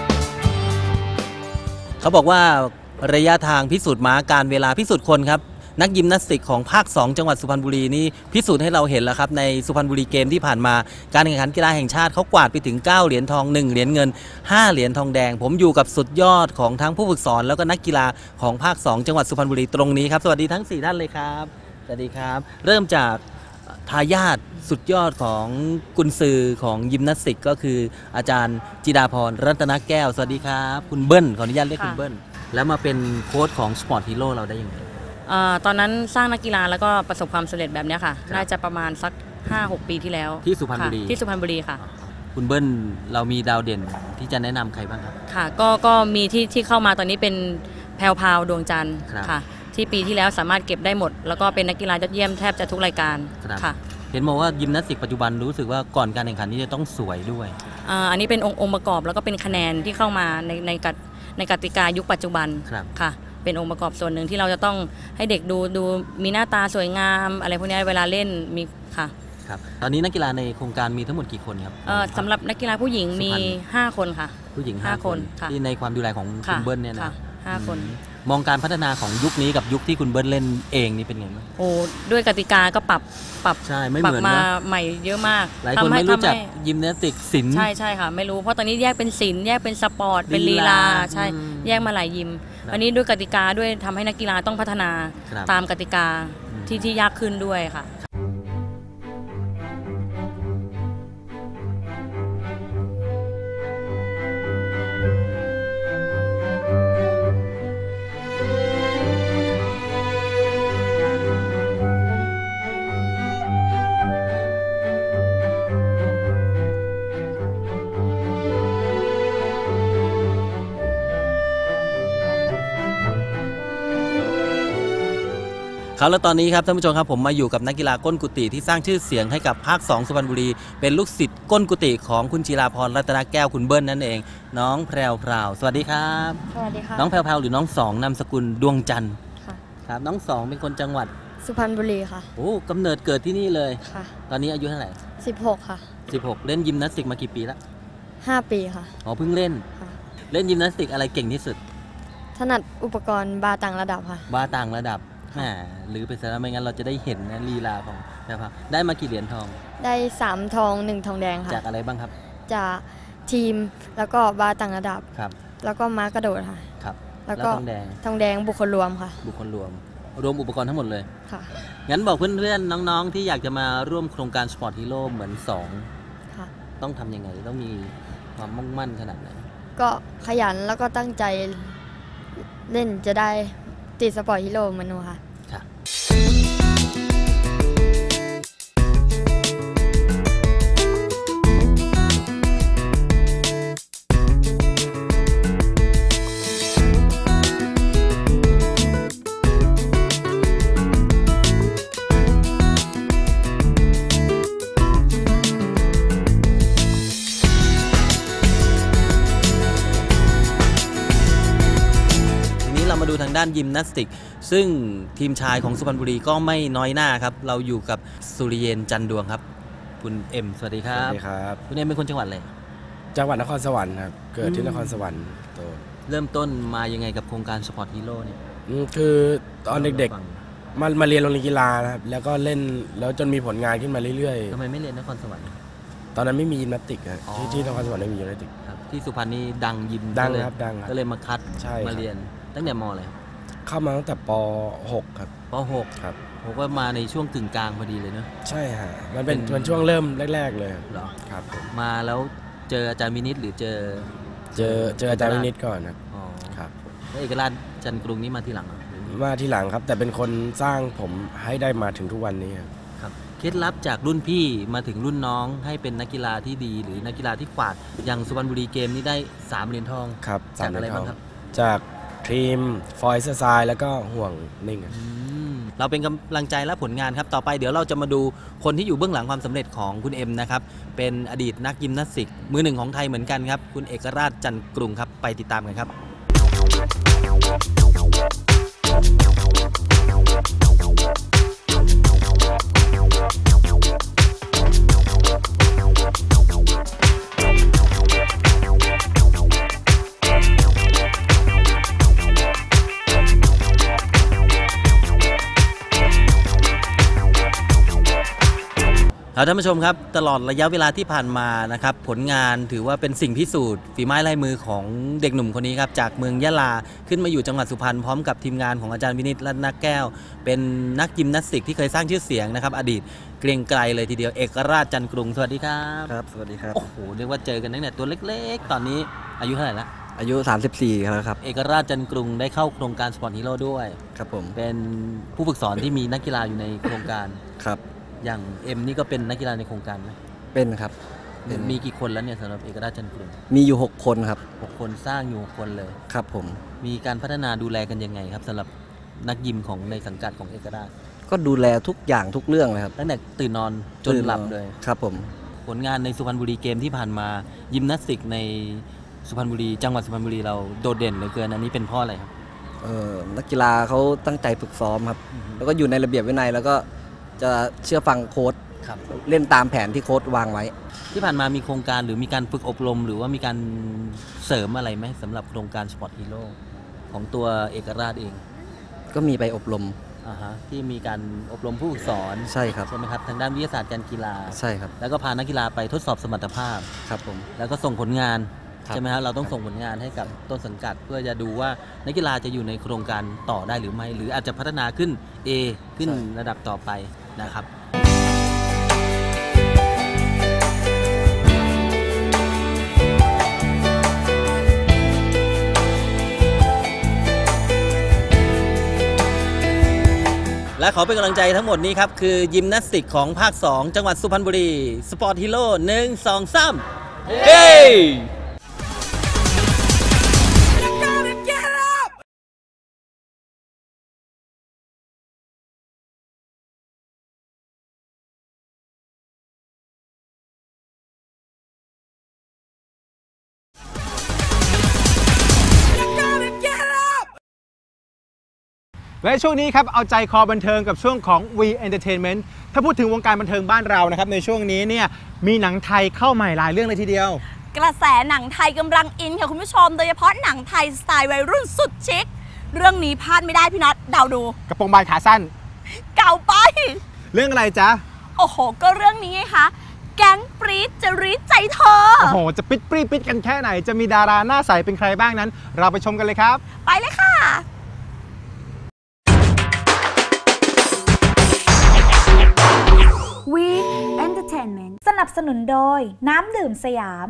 เขาบอกว่าระยะทางพิสูจน์ม้าการเวลาพิสูจน์คนครับนักยิมนาสติกของภาคสองจังหวัดสุพรรณบุรีนี่พิสูจน์ให้เราเห็นแล้วครับในสุพรรณบุรีเกมที่ผ่านมาการแข่งขันกีฬาแห่งชาติเขากวาดไปถึงเก้าเหรียญทองหนึ่งเหรียญเงินห้าเหรียญทองแดงผมอยู่กับสุดยอดของทั้งผู้ฝึกสอนแล้วก็นักกีฬาของภาคสองจังหวัดสุพรรณบุรีตรงนี้ครับสวัสดีทั้งสี่ท่านเลยครับสวัสดีครับเริ่มจากทายาทสุดยอดของกุนซือของยิมนาสติกก็คืออาจารย์จิดาพรรัตนแก้วสวัสดีครับคุณเบิ้ลขออนุญาตเรียกคุณเบิ้ลแล้วมาเป็นโค้ชของสปอร์ตฮีโร่เราได้ยังไง
ตอนนั้นสร้างนักกีฬาแล้วก็ประสบความสำเร็จแบบนี้ค่ะน่าจะประมาณสัก ห้าหก ปีที่แล้ว
ที่สุพรรณบุรี
ที่สุพรรณบุรีค่ะ
คุณเบิ้ลเรามีดาวเด่นที่จะแนะนำใครบ้างครับ
ค่ะก็ก็มีที่ที่เข้ามาตอนนี้เป็นแพรวพราวดวงจันทร์ค่ะที่ปีที่แล้วสามารถเก็บได้หมดแล้วก็เป็นนักกีฬายอดเยี่ยมแทบจะทุกรายการค่ะ
เห็นบอกว่ายิมนาสติกปัจจุบันรู้สึกว่าก่อนการแข่งขันนี่จะต้องสวยด้วย
อันนี้เป็นองค์ประกอบแล้วก็เป็นคะแนนที่เข้ามาในในกติในกติกายุคปัจจุบันค่ะเป็นองค์ประกอบส่วนหนึ่งที่เราจะต้องให้เด็กดูดูมีหน้าตาสวยงามอะไรพวกนี้เวลาเล่นมีค่ะ
ครับตอนนี้นักกีฬาในโครงการมีทั้งหมดกี่คนครับ
สำหรับนักกีฬาผู้หญิงมีห้าคนค่ะ
ผู้หญิงห้าคนที่ในความดูแลของคุณเบิ้ลเนี่ยนะ
ห้าคน
มองการพัฒนาของยุคนี้กับยุคที่คุณเบิ้ลเล่นเองนี่เป็นไงบ้าง
โอ้ด้วยกติกาก็ปรับปรับ
ใช่ไม่เหมือน
มาใหม่เยอะมาก
หลายคนไม่รู้จักยิมนาสติกศิลป์
ใช่ใช่ค่ะไม่รู้เพราะตอนนี้แยกเป็นศิลป์แยกเป็นสปอร์ตเป็นลีลาใช่แยกมาหลายยิมอันนี้ด้วยกติกาด้วยทำให้นักกีฬาต้องพัฒนาตามกติกาที่ที่ยากขึ้นด้วยค่ะ
ครับแล้วตอนนี้ครับท่านผู้ชมครับผมมาอยู่กับนักกีฬาก้นกุฏิที่สร้างชื่อเสียงให้กับภาคสองสุพรรณบุรีเป็นลูกศิษย์ก้นกุฏิของคุณจิราพรรัตนแก้วคุณเบิ้ลนั่นเองน้องแพรวพราวสวัสดีครับ
สวัสดีครับ
น้องแพรวพราวหรือน้องสองนามสกุลดวงจันทร์
ค่ะ
ครับน้องสองเป็นคนจังหวัด
สุพรรณบุรีค่ะ
โอ้กำเนิดเกิดที่นี่เลย
ค่ะ
ตอนนี้อายุเท่าไหร่
สิบหกค่ะ
สิบหกเล่นยิมนาสติกมากี่ปีแล้ว
ห้าปีค่ะ
อ๋อเพิ่งเล่นเล่นยิมนาสติกอะไรเก่งที่สุด
ถนัดอุปกรณ์บาต่างระดับค่ะ
บาต่างระดับแหมหรือไปซะแล้วไม่งั้นเราจะได้เห็นนะลีลาของนะครับได้มากี่เหรียญทอง
ได้สามทองหนึ่งทองแดงค่ะ
จากอะไรบ้างครับ
จากทีมแล้วก็บาต่างระดับ
ครับ
แล้วก็ม้ากระโดดค่ะ
ครับ
แล้วก็ทองแดงทองแดงบุคคลรวมค่ะ
บุคคลรวมรวมอุปกรณ์ทั้งหมดเลย
ค่ะ
งั้นบอกเพื่อนๆน้องๆที่อยากจะมาร่วมโครงการสปอร์ตฮีโร่เหมือนสองต้องทำยังไงต้องมีความมุ่งมั่นขนาดไหน
ก็ขยันแล้วก็ตั้งใจเล่นจะได้ติดสปอร์ตฮีโร่เหมือนหนูค่ะ
มาดูทางด้านยิมนาสติกซึ่งทีมชายของสุพรรณบุรีก็ไม่น้อยหน้าครับเราอยู่กับสุริเยนจันดวงครับคุณเอ็มสวัสดีครับ
สวัสดีครับ
คุณเอ็มเป็นคนจังหวัดอะไร
จังหวัดนครสวรรค์ครับเกิดที่นครสวรรค์โต
เริ่มต้นมายังไงกับโครงการสปอร์ตฮีโร่เนี่ย
คือตอนเด็กๆมามาเรียนโรงเรียนกีฬานะครับแล้วก็เล่นแล้วจนมีผลงานขึ้นมาเรื่อย
ๆทำไมไม่เรียนนครสวรรค์
ตอนนั้นไม่มียิมนาสติกครับที่ที่นครสวรรค์ไม่มียิมนาสติก
ที่สุพรรณนี่ดังยิม
ดังครับดัง
ก็เลยมาคัดมาเรียนตั้งแต่ม.อะไร
เข้ามาตั้งแต่ป.หก ครับ
ป.หก
ครับ
ผมว่ามาในช่วงกึ่งกลางพอดีเลยเนอะ
ใช่ฮะมันเป็นมันช่วงเริ่มแรกๆเลย
เหรอ
ครับผม
มาแล้วเจออาจารย์วินิตหรือเจอ
เจอเจออาจารย์วินิตก่อนนะ
อ๋อ
ครับ
แล้วเอกราชจันทร์กรุงนี้มาทีหลัง
มาทีหลังครับแต่เป็นคนสร้างผมให้ได้มาถึงทุกวันนี้
ครับเคล็ดลับจากรุ่นพี่มาถึงรุ่นน้องให้เป็นนักกีฬาที่ดีหรือนักกีฬาที่กวาดอย่างสุพรรณบุรีเกมนี้ได้สามเหรียญทอง
ครับ
จากอะไรบ้างครับ
จากทีมฟอยซ์ไซด์แล้วก็ห่วงนิ่ง
เราเป็นกำลังใจและผลงานครับต่อไปเดี๋ยวเราจะมาดูคนที่อยู่เบื้องหลังความสำเร็จของคุณเอ็มนะครับเป็นอดีตนักยิมนาสติกมือหนึ่งของไทยเหมือนกันครับคุณเอกราชจันทร์กรุงครับไปติดตามกันครับเอาท่านผู้ชมครับตลอดระยะเวลาที่ผ่านมานะครับผลงานถือว่าเป็นสิ่งพิสูจน์ฝีไม้ลายมือของเด็กหนุ่มคนนี้ครับจากเมืองยะลาขึ้นมาอยู่จังหวัดสุพรรณพร้อมกับทีมงานของอาจารย์วินิตรัตนแก้วเป็นนักยิมนาสติกที่เคยสร้างชื่อเสียงนะครับอดีตเกรียงไกรเลยทีเดียวเอกราชจันทร์กรุงสวัสดีครับ
ครับสวัสดีครับ
โอ้โหเรียกว่าเจอกันตั้งแต่ตัวเล็กๆตอนนี้อายุเท่าไหร่ละ
อายุสามสิบสี่แล้วครับ
เอกราชจันทร์กรุงได้เข้าโครงการสปอร์ตฮีโร่ด้วย
ครับผม
เป็นผู้ฝึกสอนที่มีนักกีฬาอยู่ในโครงการ
ครับ
อย่างเอ็มนี่ก็เป็นนักกีฬาในโครงการไหม
เป็นครับ
มีกี่คนแล้วเนี่ยสำหรับเอกราชจันทร์กรุง
มีอยู่หกคนครับ
หกคนสร้างอยู่หกคนเลย
ครับผม
มีการพัฒนาดูแลกันยังไงครับสำหรับนักยิมของในสังกัดของเอกราช
ก็ดูแลทุกอย่างทุกเรื่องเลยครับ
ตั้งแต่ตื่นนอนจนหลับเลย
ครับผม
ผลงานในสุพรรณบุรีเกมที่ผ่านมายิมนาสติกในสุพรรณบุรีจังหวัดสุพรรณบุรีเราโดดเด่นเหลือเกินอันนี้เป็นเพราะอะไรครับ
เออนักกีฬาเขาตั้งใจฝึกซ้อมครับแล้วก็อยู่ในระเบียบวินัยแล้วก็จะเชื่อฟังโค้ชเล่นตามแผนที่โค้ชวางไว้
ที่ผ่านมามีโครงการหรือมีการฝึกอบรมหรือว่ามีการเสริมอะไรไหมสำหรับโครงการสปอร์ตฮีโร่ของตัวเอกราชเอง
ก็มีไปอบรม
อ่าฮะที่มีการอบรมผู้ฝึกสอน
ใช่ครับ
ใช่ไหมครับทางด้านวิทยาศาสตร์การกีฬา
ใช่ครับ
แล้วก็พานักกีฬาไปทดสอบสมรรถภาพ
ครับผม
แล้วก็ส่งผลงานใช่ไหมครับเราต้องส่งผลงานให้กับต้นสังกัดเพื่อจะดูว่านักกีฬาจะอยู่ในโครงการต่อได้หรือไม่หรืออาจจะพัฒนาขึ้น A ขึ้นระดับต่อไปนะครับและขอเป็นกำลังใจทั้งหมดนี้ครับคือยิมนาสติกของภาคสองจังหวัดสุพรรณบุรีสปอร์ตฮีโร่หนึ่ง สอง สามเฮ้
และช่วงนี้ครับเอาใจคอบันเทิงกับช่วงของ วี Entertainment ถ้าพูดถึงวงการบันเทิงบ้านเรานะครับในช่วงนี้เนี่ยมีหนังไทยเข้าใหม่หลายเรื่องเลยทีเดียว
กระแสหนังไทยกำลังอินค่ะคุณผู้ชมโดยเฉพาะหนังไทยสไตล์วัยรุ่นสุดชิคเรื่องนี้พลาดไม่ได้พี่น็อตเดาดู
กระโปรงบานขาสั้น
เก่าไป
เรื่องอะไรจ๊ะ
โอ้โหก็เรื่องนี้ไงคะแก๊งปรี๊ดจะรี๊ดใจเธอ
โอ้โหจะปิดปรี๊ดปิดกันแค่ไหนจะมีดาราหน้าใสเป็นใครบ้างนั้นเราไปชมกันเลยครับ
ไปเลยค่ะ
วี Entertainment สนับสนุนโดยน้ำดื่มสยาม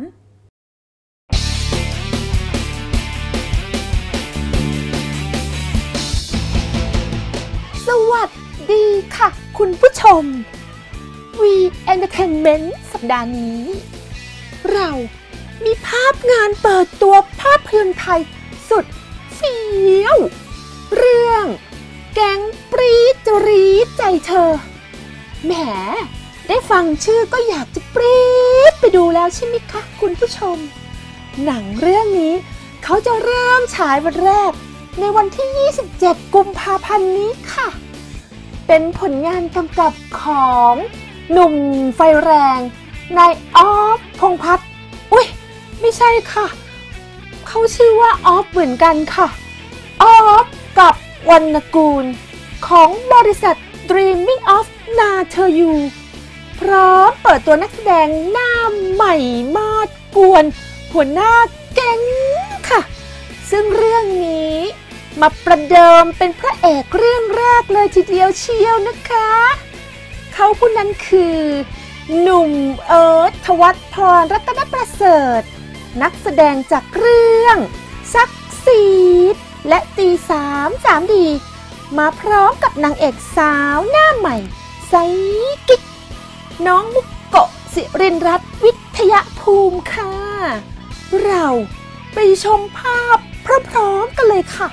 สวัสดีค่ะคุณผู้ชม วี Entertainment สัปดาห์นี้เรามีภาพงานเปิดตัวภาพยนตร์ไทยสุดเฟี้ยวเรื่องแก๊งปรี๊ดจะรี๊ดใจเธอแหมได้ฟังชื่อก็อยากจะปรี๊ดไปดูแล้วใช่ไหมคะคุณผู้ชมหนังเรื่องนี้เขาจะเริ่มฉายวันแรกในวันที่ ยี่สิบเจ็ด กุมภาพันธ์นี้ค่ะเป็นผลงานกำกับของหนุ่มไฟแรงนายออฟพงษ์พัฒน์อุ๊ยไม่ใช่ค่ะเขาชื่อว่าออฟเหมือนกันค่ะออฟกับวรรณกูลของบริษัท Dreaming ofนาเธออยู่พร้อมเปิดตัวนักแสดงหน้าใหม่มาดกวนหัวหน้าแก๊งค่ะซึ่งเรื่องนี้มาประเดิมเป็นพระเอกเรื่องแรกเลยทีเดียวเชียวนะคะเขาผู้นั้นคือหนุ่มเอิร์ธ ธวัชพร รัตนประเสริฐนักแสดงจากเรื่องซักซีดและตีสามสามดีมาพร้อมกับนางเอกสาวหน้าใหม่ไซกิ๊กน้องมุกโกะสิรินรัตน์วิทยาภูมิค่ะเราไปชมภาพพร้อมๆกันเลยค่ะ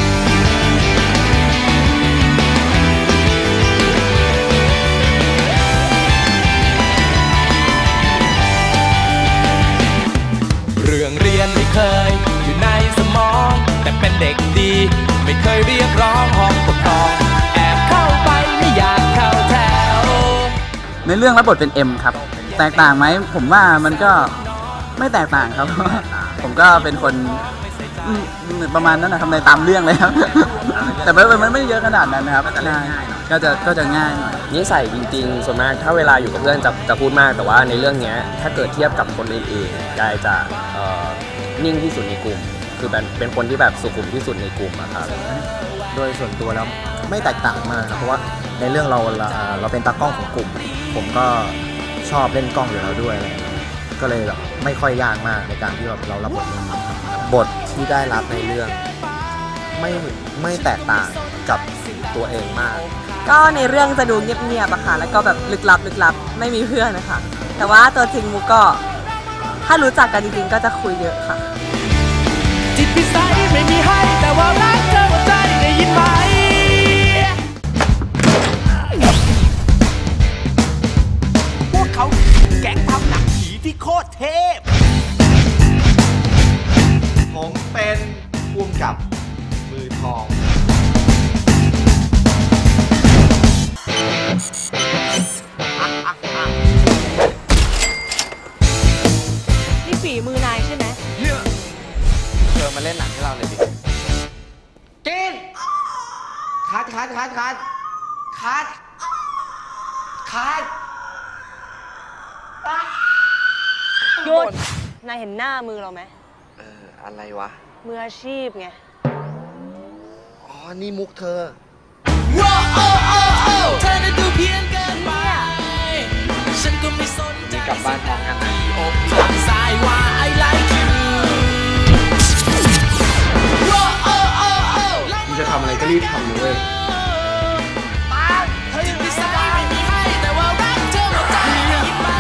เรื่องเรียนไม่เคยอยู่ในสมองแต่เป็นเด็กดีไม่เคยเรียกร้องห้องปกครองแอบเข้าไปไม่อยากเข้าแถว
ในเรื่องรับบทเป็นเอ็มครับแตกต่างไหมผมว่ามันก็ไม่แตกต่างครับ ผมก็เป็นคนประมาณนั้นนะครับในตามเรื่องเลยครับ แต่มันไม่เยอะขนาดนั้นนะครับก็จะก็จะก็จะง่ายหน่อย
นิสัยจริงๆส่วนมากถ้าเวลาอยู่กับเพื่อนจะจะพูดมากแต่ว่าในเรื่องนี้ถ้าเกิดเทียบกับคนอื่นๆกายจะนิ่งที่สุดในกลุ่มคือเป็นเป็นคนที่แบบสุขุมที่สุดในกลุ่มอะครับ
โดยส่วนตัวแล้วไม่แตกต่างมากครับเพราะว่าในเรื่องเราเราเป็นตากล้องของกลุ่มผมก็ชอบเล่นกล้องอยู่แล้วด้วยก็เลยแบบไม่ค่อยยากมากในการที่แบบเรารับบทนี้บทที่ได้รับในเรื่องไม่ไม่แตกต่างกับตัวเองมาก
ก็ในเรื่องจะดูเงียบๆอะค่ะแล้วก็แบบลึกลับลึกลับไม่มีเพื่อนนะคะแต่ว่าตัวจริงมุกก็ถ้ารู้จักกันจริงๆก็จะคุยเยอะค่ะ
จิตพิสัยไม่มีให้แต่ว่ารักเธอหัวใจได้ยินไหมพวกเขาแก๊งทำหนังผีที่โคตรเทพ
ผมเป็นภูมิกับมือทอง
นี่ฝีมือนายใช่ไหม
เธอมาเล่นหนังให้เราเลยดิกินคัดคัดคัดคัดคัดคัด
หยุดนายเห็นหน้ามือเราไหม
เอออะไรวะ
มืออาชีพไง
อ๋อนี่มุกเธอ
ว้าวโอ้โอ้โอ้เธอได้ดูเพียงเกินไปฉันก็ไม่สนใจ
กลับบ้านพร้อมกันนะ
อกทางซ้ายว่า I like you ว้าวโอ้โอ้โอ้
มึงจะทำอะไรก็รีบทำเลย
เธอยังไม่ใส่ไม่มีให้แต่ว่ารักเธอหัวใจได้ยินไหม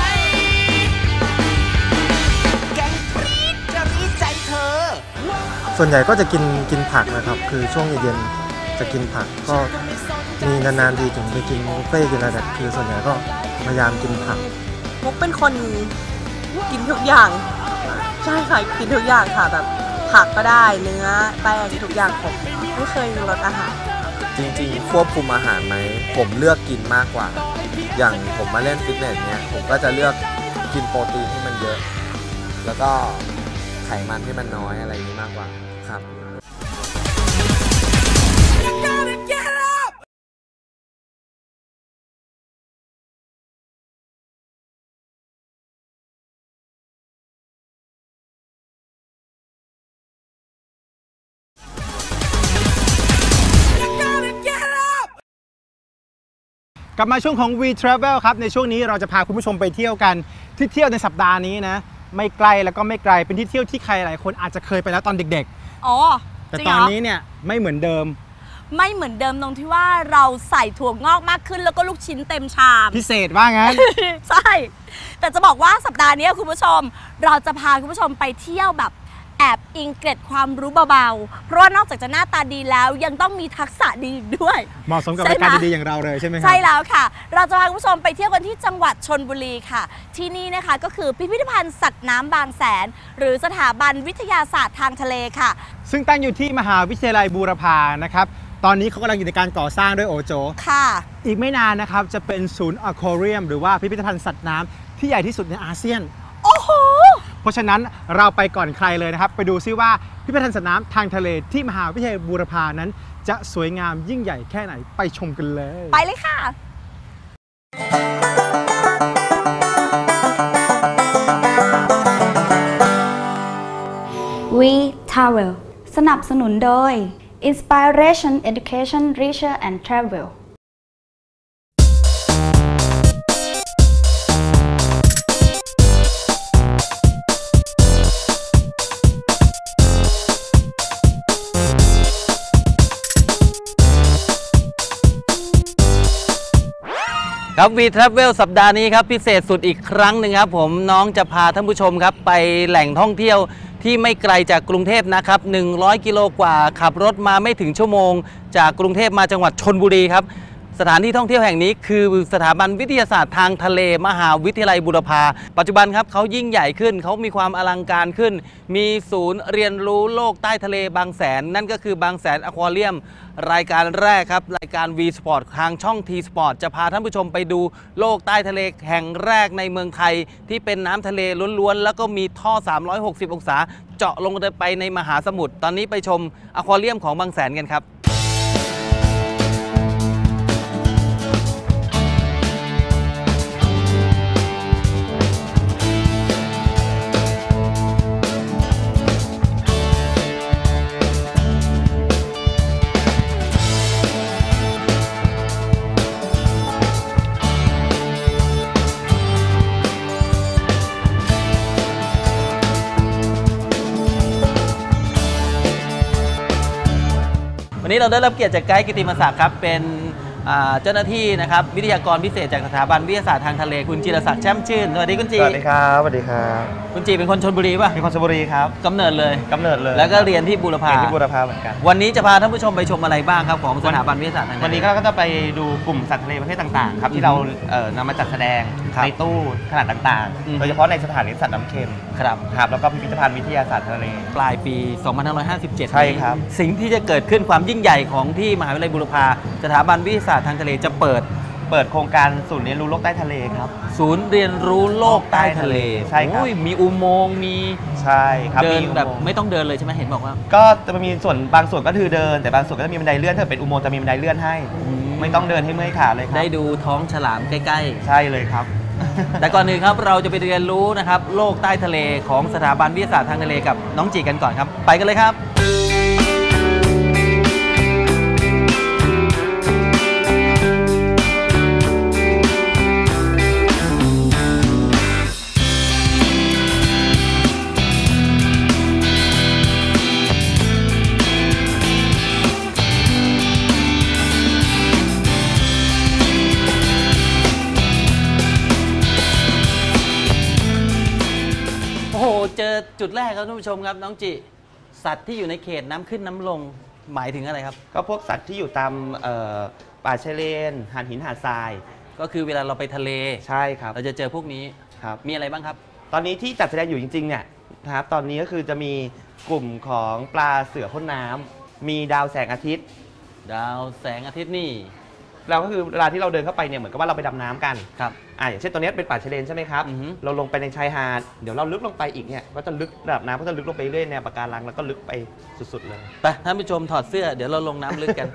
แกงปรี๊ดจะรู้ใจเธอ
ส่วนใหญ่ก็จะกินกินผักนะครับคือช่วงเย็นๆจะกินผักก็มีนานๆทีถึงไปกินบุฟเฟ่ต์กินอะไรแบบคือส่วนใหญ่ก็พยายามกินผัก
มุกเป็นคนกินทุกอย่างใช่ค่ะกินทุกอย่างค่ะแบบผักก็ได้เนื้อแป้งทุกอย่างผมไม่เคยลดอาหาร
จริงๆควบคุมอาหารไหมผมเลือกกินมากกว่าอย่างผมมาเล่นฟิตเนสเนี่ยผมก็จะเลือกกินโปรตีนให้มันเยอะแล้วก็ไขมันให้มันน้อยอะไรอย่างนี้มากกว่าครับ
กลับมาช่วงของ We Travel ครับในช่วงนี้เราจะพาคุณผู้ชมไปเที่ยวกันที่เที่ยวในสัปดาห์นี้นะไม่ไกลแล้วก็ไม่ไกลเป็นที่เที่ยวที่ใครหลายคนอาจจะเคยไปแล้วตอนเด็ก
ๆอ๋อ
แต่ตอนนี้เนี่ยไม่เหมือนเดิม
ไม่เหมือนเดิมตรงที่ว่าเราใส่ถั่วงอกมากขึ้นแล้วก็ลูกชิ้นเต็มชาม
พิเศษว่างั้น
ใช่แต่จะบอกว่าสัปดาห์นี้คุณผู้ชมเราจะพาคุณผู้ชมไปเที่ยวแบบแอบอิงเกร็ดความรู้เบาๆเพราะว่านอกจากจะหน้าตาดีแล้วยังต้องมีทักษะดีด้วย
เหมาะสมกับรายการดีๆอย่างเราเลยใช่ไหมครับ
ใช่แล้วค่ะเราจะพาคุณผู้ชมไปเที่ยวกันที่จังหวัดชลบุรีค่ะที่นี่นะคะก็คือพิพิธภัณฑ์สัตว์น้ำบางแสนหรือสถาบันวิทยาศาสตร์ทางทะเลค่ะ
ซึ่งตั้งอยู่ที่มหาวิทยาลัยบูรพานะครับตอนนี้เขากำลังอยู่ในการก่อสร้างด้วยโอโจ
ค่ะ
อีกไม่นานนะครับจะเป็นศูนย์อควาเรียมหรือว่าพิพิธภัณฑ์สัตว์น้ำที่ใหญ่ที่สุดในอาเซียน
โอ้โห
เพราะฉะนั้นเราไปก่อนใครเลยนะครับไปดูซิว่าพิพิธภัณฑ์สัตว์น้ำทางทะเลที่มหาวิทยาลัยบูรพานั้นจะสวยงามยิ่งใหญ่แค่ไหนไปชมกันเลย
ไปเลยค่ะ
We Travel สนับสนุนโดย Inspiration Education Research and Travel
ครับ We Travel สัปดาห์นี้ครับพิเศษสุดอีกครั้งหนึ่งครับผมน้องจะพาท่านผู้ชมครับไปแหล่งท่องเที่ยวที่ไม่ไกลจากกรุงเทพนะครับหนึ่งร้อยกิโลกว่าขับรถมาไม่ถึงชั่วโมงจากกรุงเทพมาจังหวัดชลบุรีครับสถานที่ท่องเที่ยวแห่งนี้คือสถาบันวิทยาศาสตร์ทางทะเลมหาวิทยาลัยบูรพาปัจจุบันครับเขายิ่งใหญ่ขึ้นเขามีความอลังการขึ้นมีศูนย์เรียนรู้โลกใต้ทะเลบางแสนนั่นก็คือบางแสนอควาเรียมรายการแรกครับรายการ V Sport ทางช่อง T Sport จะพาท่านผู้ชมไปดูโลกใต้ทะเลแห่งแรกในเมืองไทยที่เป็นน้ำทะเลล้วนๆแล้วก็มีท่อสามร้อยหกสิบองศาเจาะลงไปในมหาสมุทรตอนนี้ไปชมอควาเรียมของบางแสนกันครับวันนี้เราได้รับเกียรติจากไกด์กิติมศักดิ์ครับเป็นเจ้าหน้าที่นะครับวิทยากรพิเศษจากสถาบันวิทยาศาสตร์ทางทะเลคุณจิรศักดิ์แช่มชื่นสวัสดีคุณจีสวัสดีครับสวัสดีครับคุณจีเป็นคนชลบุรีป่ะเป็นคนชลบุรีครับกำเนิดเลยกำเนิดเลยแล้วก็เรียนที่บูรพาเรียนที่บูรพาเหมือนกันวันนี้จะพาท่านผู้ชมไปชมอะไรบ้างครับของสถาบันวิทยาศาสตร์ทางทะเลวันนี้ก็จะไปดูกลุ่มสัตว์ทะเลประเภทต่างๆครับที่เรานำมาจัดแสดงในตู้ขนาดต่างๆโดยเฉพาะในสถานีสัตว์น้ำเค็มครับครับแล้วก็พิพิธภัณฑ์วิทยาศาสตร์ทะเลปลายปีสองพันห้าร้อยห้าสิบเจ็ดใช่ครับสิ่งที่จะเกิดขึ้นความยิ่งใหญ่ของที่มหาวิทยาลัยบูรพาสถาบันวิทยาศาสตร์ทางทะเลจะเปิดเปิดโครงการศูนย์เรียนรู้โลกใต้ทะเลครับศูนย์เรียนรู้โลกใต้ทะเลใช่ครับมีอุโมงค์มีใช่ครับเดินแบบไม่ต้องเดินเลยใช่ไหมเห็นบอกว่าก็จะมีส่วนบางส่วนก็คือเดินแต่บางส่วนก็จะมีบันไดเลื่อนถ้าเป็นอุโมงค์จะมีบันไดเลื่อนให้ไม่ต้องเดินให้เมื่อยขาเลยครับได้ดูท้องฉลามใกล้ๆใช่เลยครับแต่ก่อนอื่นครับเราจะไปเรียนรู้นะครับโลกใต้ทะเลของสถาบันวิทยาศาสตร์ทางทะเลกับน้องจีกันก่อนครับไปกันเลยครับเจอจุดแรกครับท่านผู้ชมครับน้องจิสัตว์ที่อยู่ในเขตน้ำขึ้นน้ำลงหมายถึงอะไรครับก็พวกสัตว์ที่อยู่ตามป่าชายเลนหาดหินหาดทรายก็คือเวลาเราไปทะเลใช่ครับเราจะเจอพวกนี้ครับมีอะไรบ้างครับตอนนี้ที่จัดแสดงอยู่จริงๆเนี่ยครับตอนนี้ก็คือจะมีกลุ่มของปลาเสือพ่นน้ำมีดาวแสงอาทิตย์ดาวแสงอาทิตย์นี่เราก็คือเวลาที่เราเดินเข้าไปเนี่ยเหมือนกับว่าเราไปดำน้ำกันครับอ่าอย่างเช่นตัวนี้เป็นป่าชายเลนใช่ไหมครับเราลงไปในชายหาดเดี๋ยวเราลึกลงไปอีกเนี่ยก็จะลึกระดับน้ำก็จะลึกลงไปเรื่อยแนวปะการังแล้วก็ลึกไปสุดๆเลยไปท่านผู้ชมถอดเสื้อเดี๋ยวเราลงน้ำลึกกัน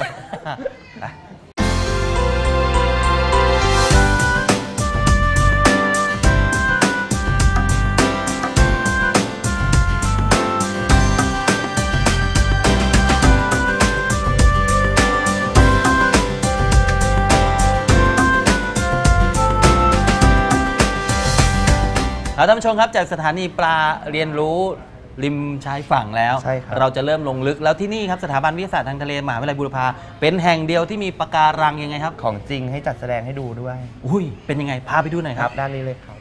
ท่านผู้ชมครับจากสถานีปลาเรียนรู้ริมชายฝั่งแล้วเราจะเริ่มลงลึกแล้วที่นี่ครับสถาบันวิทยาศาสตร์ทางทะเลมหาวิทยาลัยบูรพาเป็นแห่งเดียวที่มีปะการังยังไงครับของจริงให้จัดแสดงให้ดูด้วยอุ้ยเป็นยังไงพาไปดูหน่อยครับด้านนี้เลยครับ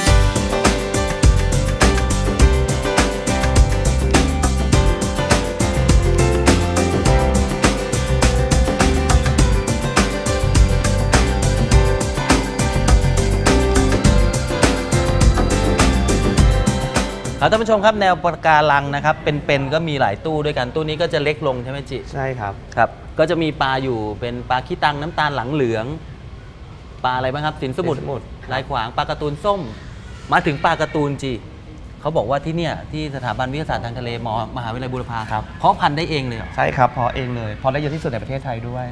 ท่านผู้ชมครับแนวปะการังนะครับเป็นๆก็มีหลายตู้ด้วยกันตู้นี้ก็จะเล็กลงใช่ไหมจิใช่ครับครับก็จะมีปลาอยู่เป็นปลาขี้ตังน้ำตาลหลังเหลืองปลาอะไรบ้างครับสินสมุทรลายขวางปลาการ์ตูนส้มมาถึงปลาการ์ตูนจีเขาบอกว่าที่เนี่ยที่สถาบันวิทยาศาสตร์ทางทะเลมหาวิทยาลัยบูรพาครับเพาะพันธุ์ได้เองเลยใช่ครับเพาะเองเลยเพาะได้เยอะที่สุดในประเทศไทยด้วย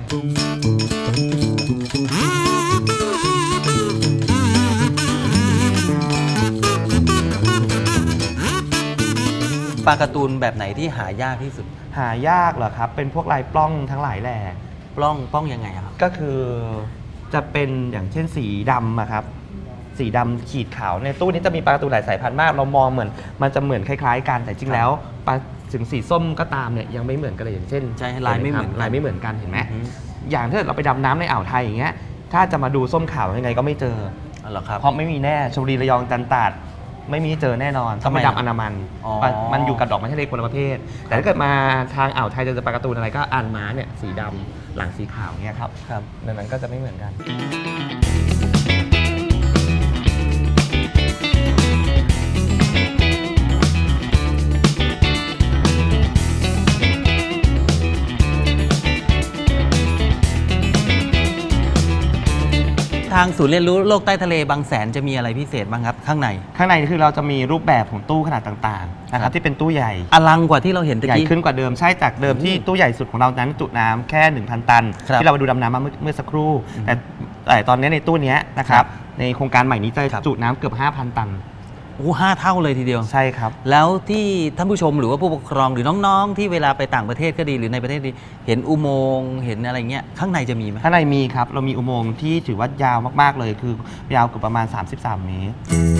ปลาการ์ตูนแบบไหนที่หายากที่สุดหายากเหรอครับเป็นพวกลายปล้องทั้งหลายแหล่ปล้องปล้องยังไงครับก็คือจะเป็นอย่างเช่นสีดำอะครับสีดำขีดขาวในตู้นี้จะมีปลาการ์ตูนหลายสายพันธุ์มากเรามองเหมือนมันจะเหมือนคล้ายๆกันแต่จริงแล้วปลาถึงสีส้มก็ตามเนี่ยยังไม่เหมือนกันเลยอย่างเช่นใช่ลายไม่เหมือนลายไม่เหมือนกันเห็นไหมอย่างถ้าเราไปดำน้ำในอ่าวไทยอย่างเงี้ยถ้าจะมาดูส้มขาวยังไงก็ไม่เจอเพราะไม่มีแน่ชลบุรีระยองจันทร์ตราด
ไม่มีเจอแน่นอน
ทำไม
เป็นดำอันดามัน
อ๋อ
มันอยู่กับดอกไม้ทะเลคนละประเภท แต่ถ้าเกิดมาทางอ่าวไทยจะเจอปลาการ์ตูนอะไรก็อันม้าเนี่ยสีดำหลังสีขาวเนี่ยครับครับดังนั้นก็จะไม่เหมือนกัน
ทางศูนย์เรียนรู้โลกใต้ทะเลบางแสนจะมีอะไรพิเศษบ้างครับข้างใน
ข้างในคือเราจะมีรูปแบบของตู้ขนาดต่างๆนะครับที่เป็นตู้ใหญ่
อลังกว่าที่เราเห็นตะ
ใหญ่
กี้
ขึ้นกว่าเดิมใช่จากเดิมที่ตู้ใหญ่สุดของเรานั้นจุน้ำแค่ หนึ่งพัน ตัน ที่เราไปดูดำน้ำมาเมื่อเมื่อสักครู่ แต่แต่ตอนนี้ในตู้นี้นะครับในโครงการใหม่นี้จะจุน้ำเกือบ ห้าพัน ตัน
โอ้ห้าเท่าเลยทีเดียว
ใช่ครับ
แล้วที่ท่านผู้ชมหรือว่าผู้ปกครองหรือน้องๆ ที่เวลาไปต่างประเทศก็ดีหรือในประเทศดีเห็นอุโมงค์เห็นอะไรเงี้ยข้างในจะมีไหม
ข้างในมีครับเรามีอุโมงค์ที่ถือว่ายาวมากๆเลยคือยาวเกือบประมาณ สามสิบสาม เมตร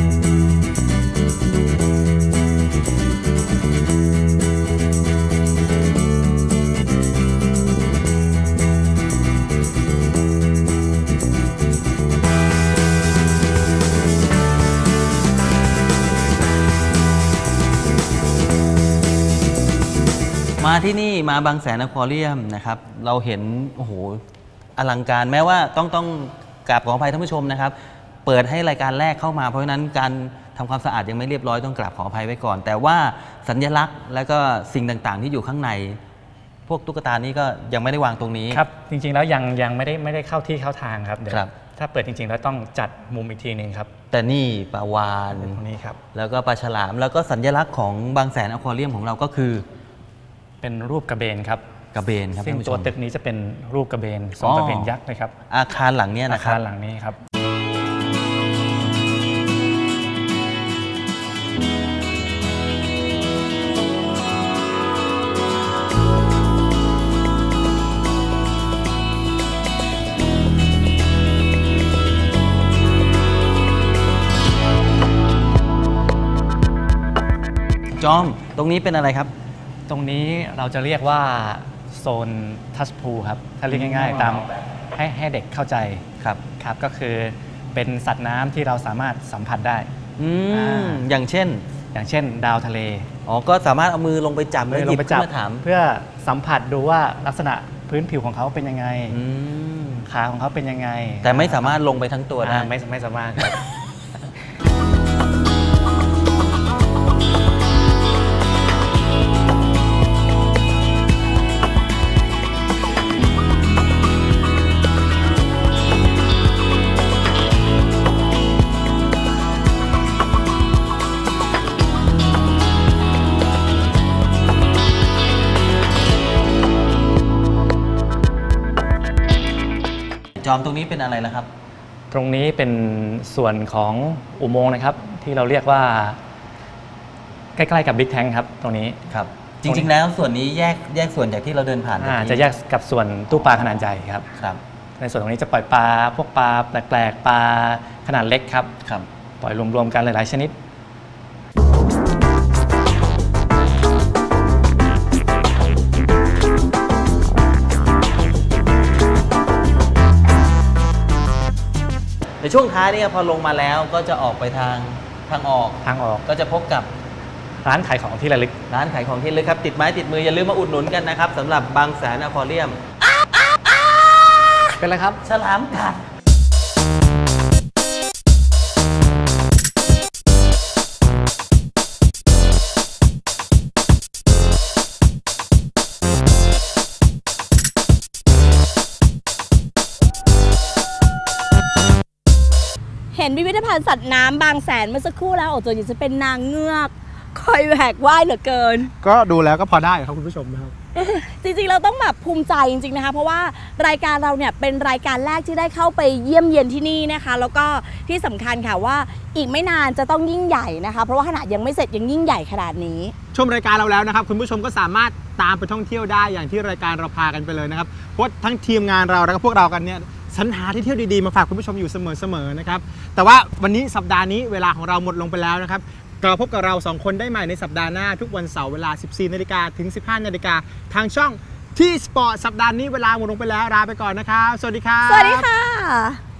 มาที่นี่มาบางแสนอควาเรียมนะครับเราเห็นโอ้โหอลังการแม้ว่าต้องต้องกราบขออภัยท่านผู้ชมนะครับเปิดให้รายการแรกเข้ามาเพราะฉะนั้นการทำความสะอาดยังไม่เรียบร้อยต้องกราบขออภัยไว้ก่อน แต่ว่าสัญลักษณ์และก็สิ่งต่างๆที่อยู่ข้างในพวกตุ๊กตานี้ก็ยังไม่ได้วางตรงนี้
ครับจริงๆแล้วยังยังไม่ได้ไม่ได้เข้าที่เข้าทางครับเดี๋ยว
ครับ
ถ้าเปิดจริงๆแล้วต้องจัดมุมอีกทีหนึ่งครับ
แต่นี่ปลาวาฬ
นี่ครับ
แล้วก็ปลาฉลามแล้วก็สัญลักษณ์ของบางแสนอควาเรียมของเราก็คือ
เป็นรูปกระเบนครับ
กระเบนครับ
ซึ่ง
ท่านผู้ช
ตัว
ม
ตึกนี้จะเป็นรูปกระเบนทรงกระเบนยักษ์นะครับ
อาคารหลังเนี้ยนะครั
อา
บ
คารหลังนี้ครับ
จอมตรงนี้เป็นอะไรครับ
ตรงนี้เราจะเรียกว่าโซนทัชพูครับถ้าเรียกง่ายๆตามให้ให้เด็กเข้าใจ
ครับ
ครับก็คือเป็นสัตว์น้ำที่เราสามารถสัมผัสได้
อืมอย่างเช่น
อย่างเช่น ดาวทะเล
อ๋อก็สามารถเอามือลงไปจับ
มื
แล้ว
อ
ห
ล
ยิ
ง
บ
ไป
ขึ้
จับ
นมาถาม
เพื่อสัมผัสดูว่าลักษณะพื้นผิวของเขาเป็นยังไง
อืม
ขาของเขาเป็นยังไง
แต่ไม่สามารถลงไปทั้งตัวได้
อ่าไม่ไม่สามารถครับ
จอมตรงนี้เป็นอะไรนะครับ
ตรงนี้เป็นส่วนของอุโมงค์นะครับ ที่เราเรียกว่าใกล้ๆกับบิ๊กแทงครับตรงนี้
ครับ จริงๆแล้วส่วนนี้แยกแยกส่วนจากที่เราเดินผ่าน
อ่าจะแยกกับส่วนตู้ปลาขนาดใหญ่ครับ
ครับ
ในส่วนตรงนี้จะปล่อยปลาพวกปลาแปลกๆปลาขนาดเล็กครับ
ครับ
ปล่อยรวมๆกันหลายๆชนิด
ในช่วงท้ายนี่พอลงมาแล้วก็จะออกไปทางทางออก
ทางออก
ก็จะพบกับ
ร้านขายของที่ระลึก
ร้านขายของที่ระลึกครับติดไม้ติดมืออย่าลืมมาอุดหนุนกันนะครับสำหรับบางแสนอควาเรียม
เป็นไรครับ
ฉลามกัด
เห็นพิพิธภัณฑ์สัตว์น้ำบางแสนเมื่อสักครู่แล้วโอ้ตัวนี้จะเป็นนางเงือกคอยแหวกว่ายเหลือเกิน
ก็ดูแล้วก็พอได้ครับคุณผู้ชมนะครับ
จริงๆเราต้องแบบภูมิใจจริงๆนะคะเพราะว่ารายการเราเนี่ยเป็นรายการแรกที่ได้เข้าไปเยี่ยมเยียนที่นี่นะคะแล้วก็ที่สำคัญค่ะว่าอีกไม่นานจะต้องยิ่งใหญ่นะคะเพราะว่าขนาดยังไม่เสร็จยังยิ่งใหญ่ขนาดนี้
ชมรายการเราแล้วนะครับคุณผู้ชมก็สามารถตามไปท่องเที่ยวได้อย่างที่รายการเราพากันไปเลยนะครับเพราะทั้งทีมงานเราแล้วก็พวกเรากันเนี่ยสรรหาที่เที่ยวดีๆมาฝากคุณผู้ชมอยู่เสมอๆนะครับแต่ว่าวันนี้สัปดาห์นี้เวลาของเราหมดลงไปแล้วนะครับเราพบกับเราสองคนได้ใหม่ในสัปดาห์หน้าทุกวันเสาร์เวลา สิบสี่นาฬิกาถึง สิบห้านาฬิกาทางช่องที่สปอร์ตสัปดาห์นี้เวลาหมดลงไปแล้วลาไปก่อนนะครับสวัสดีครับ
สวัสดีค่ะ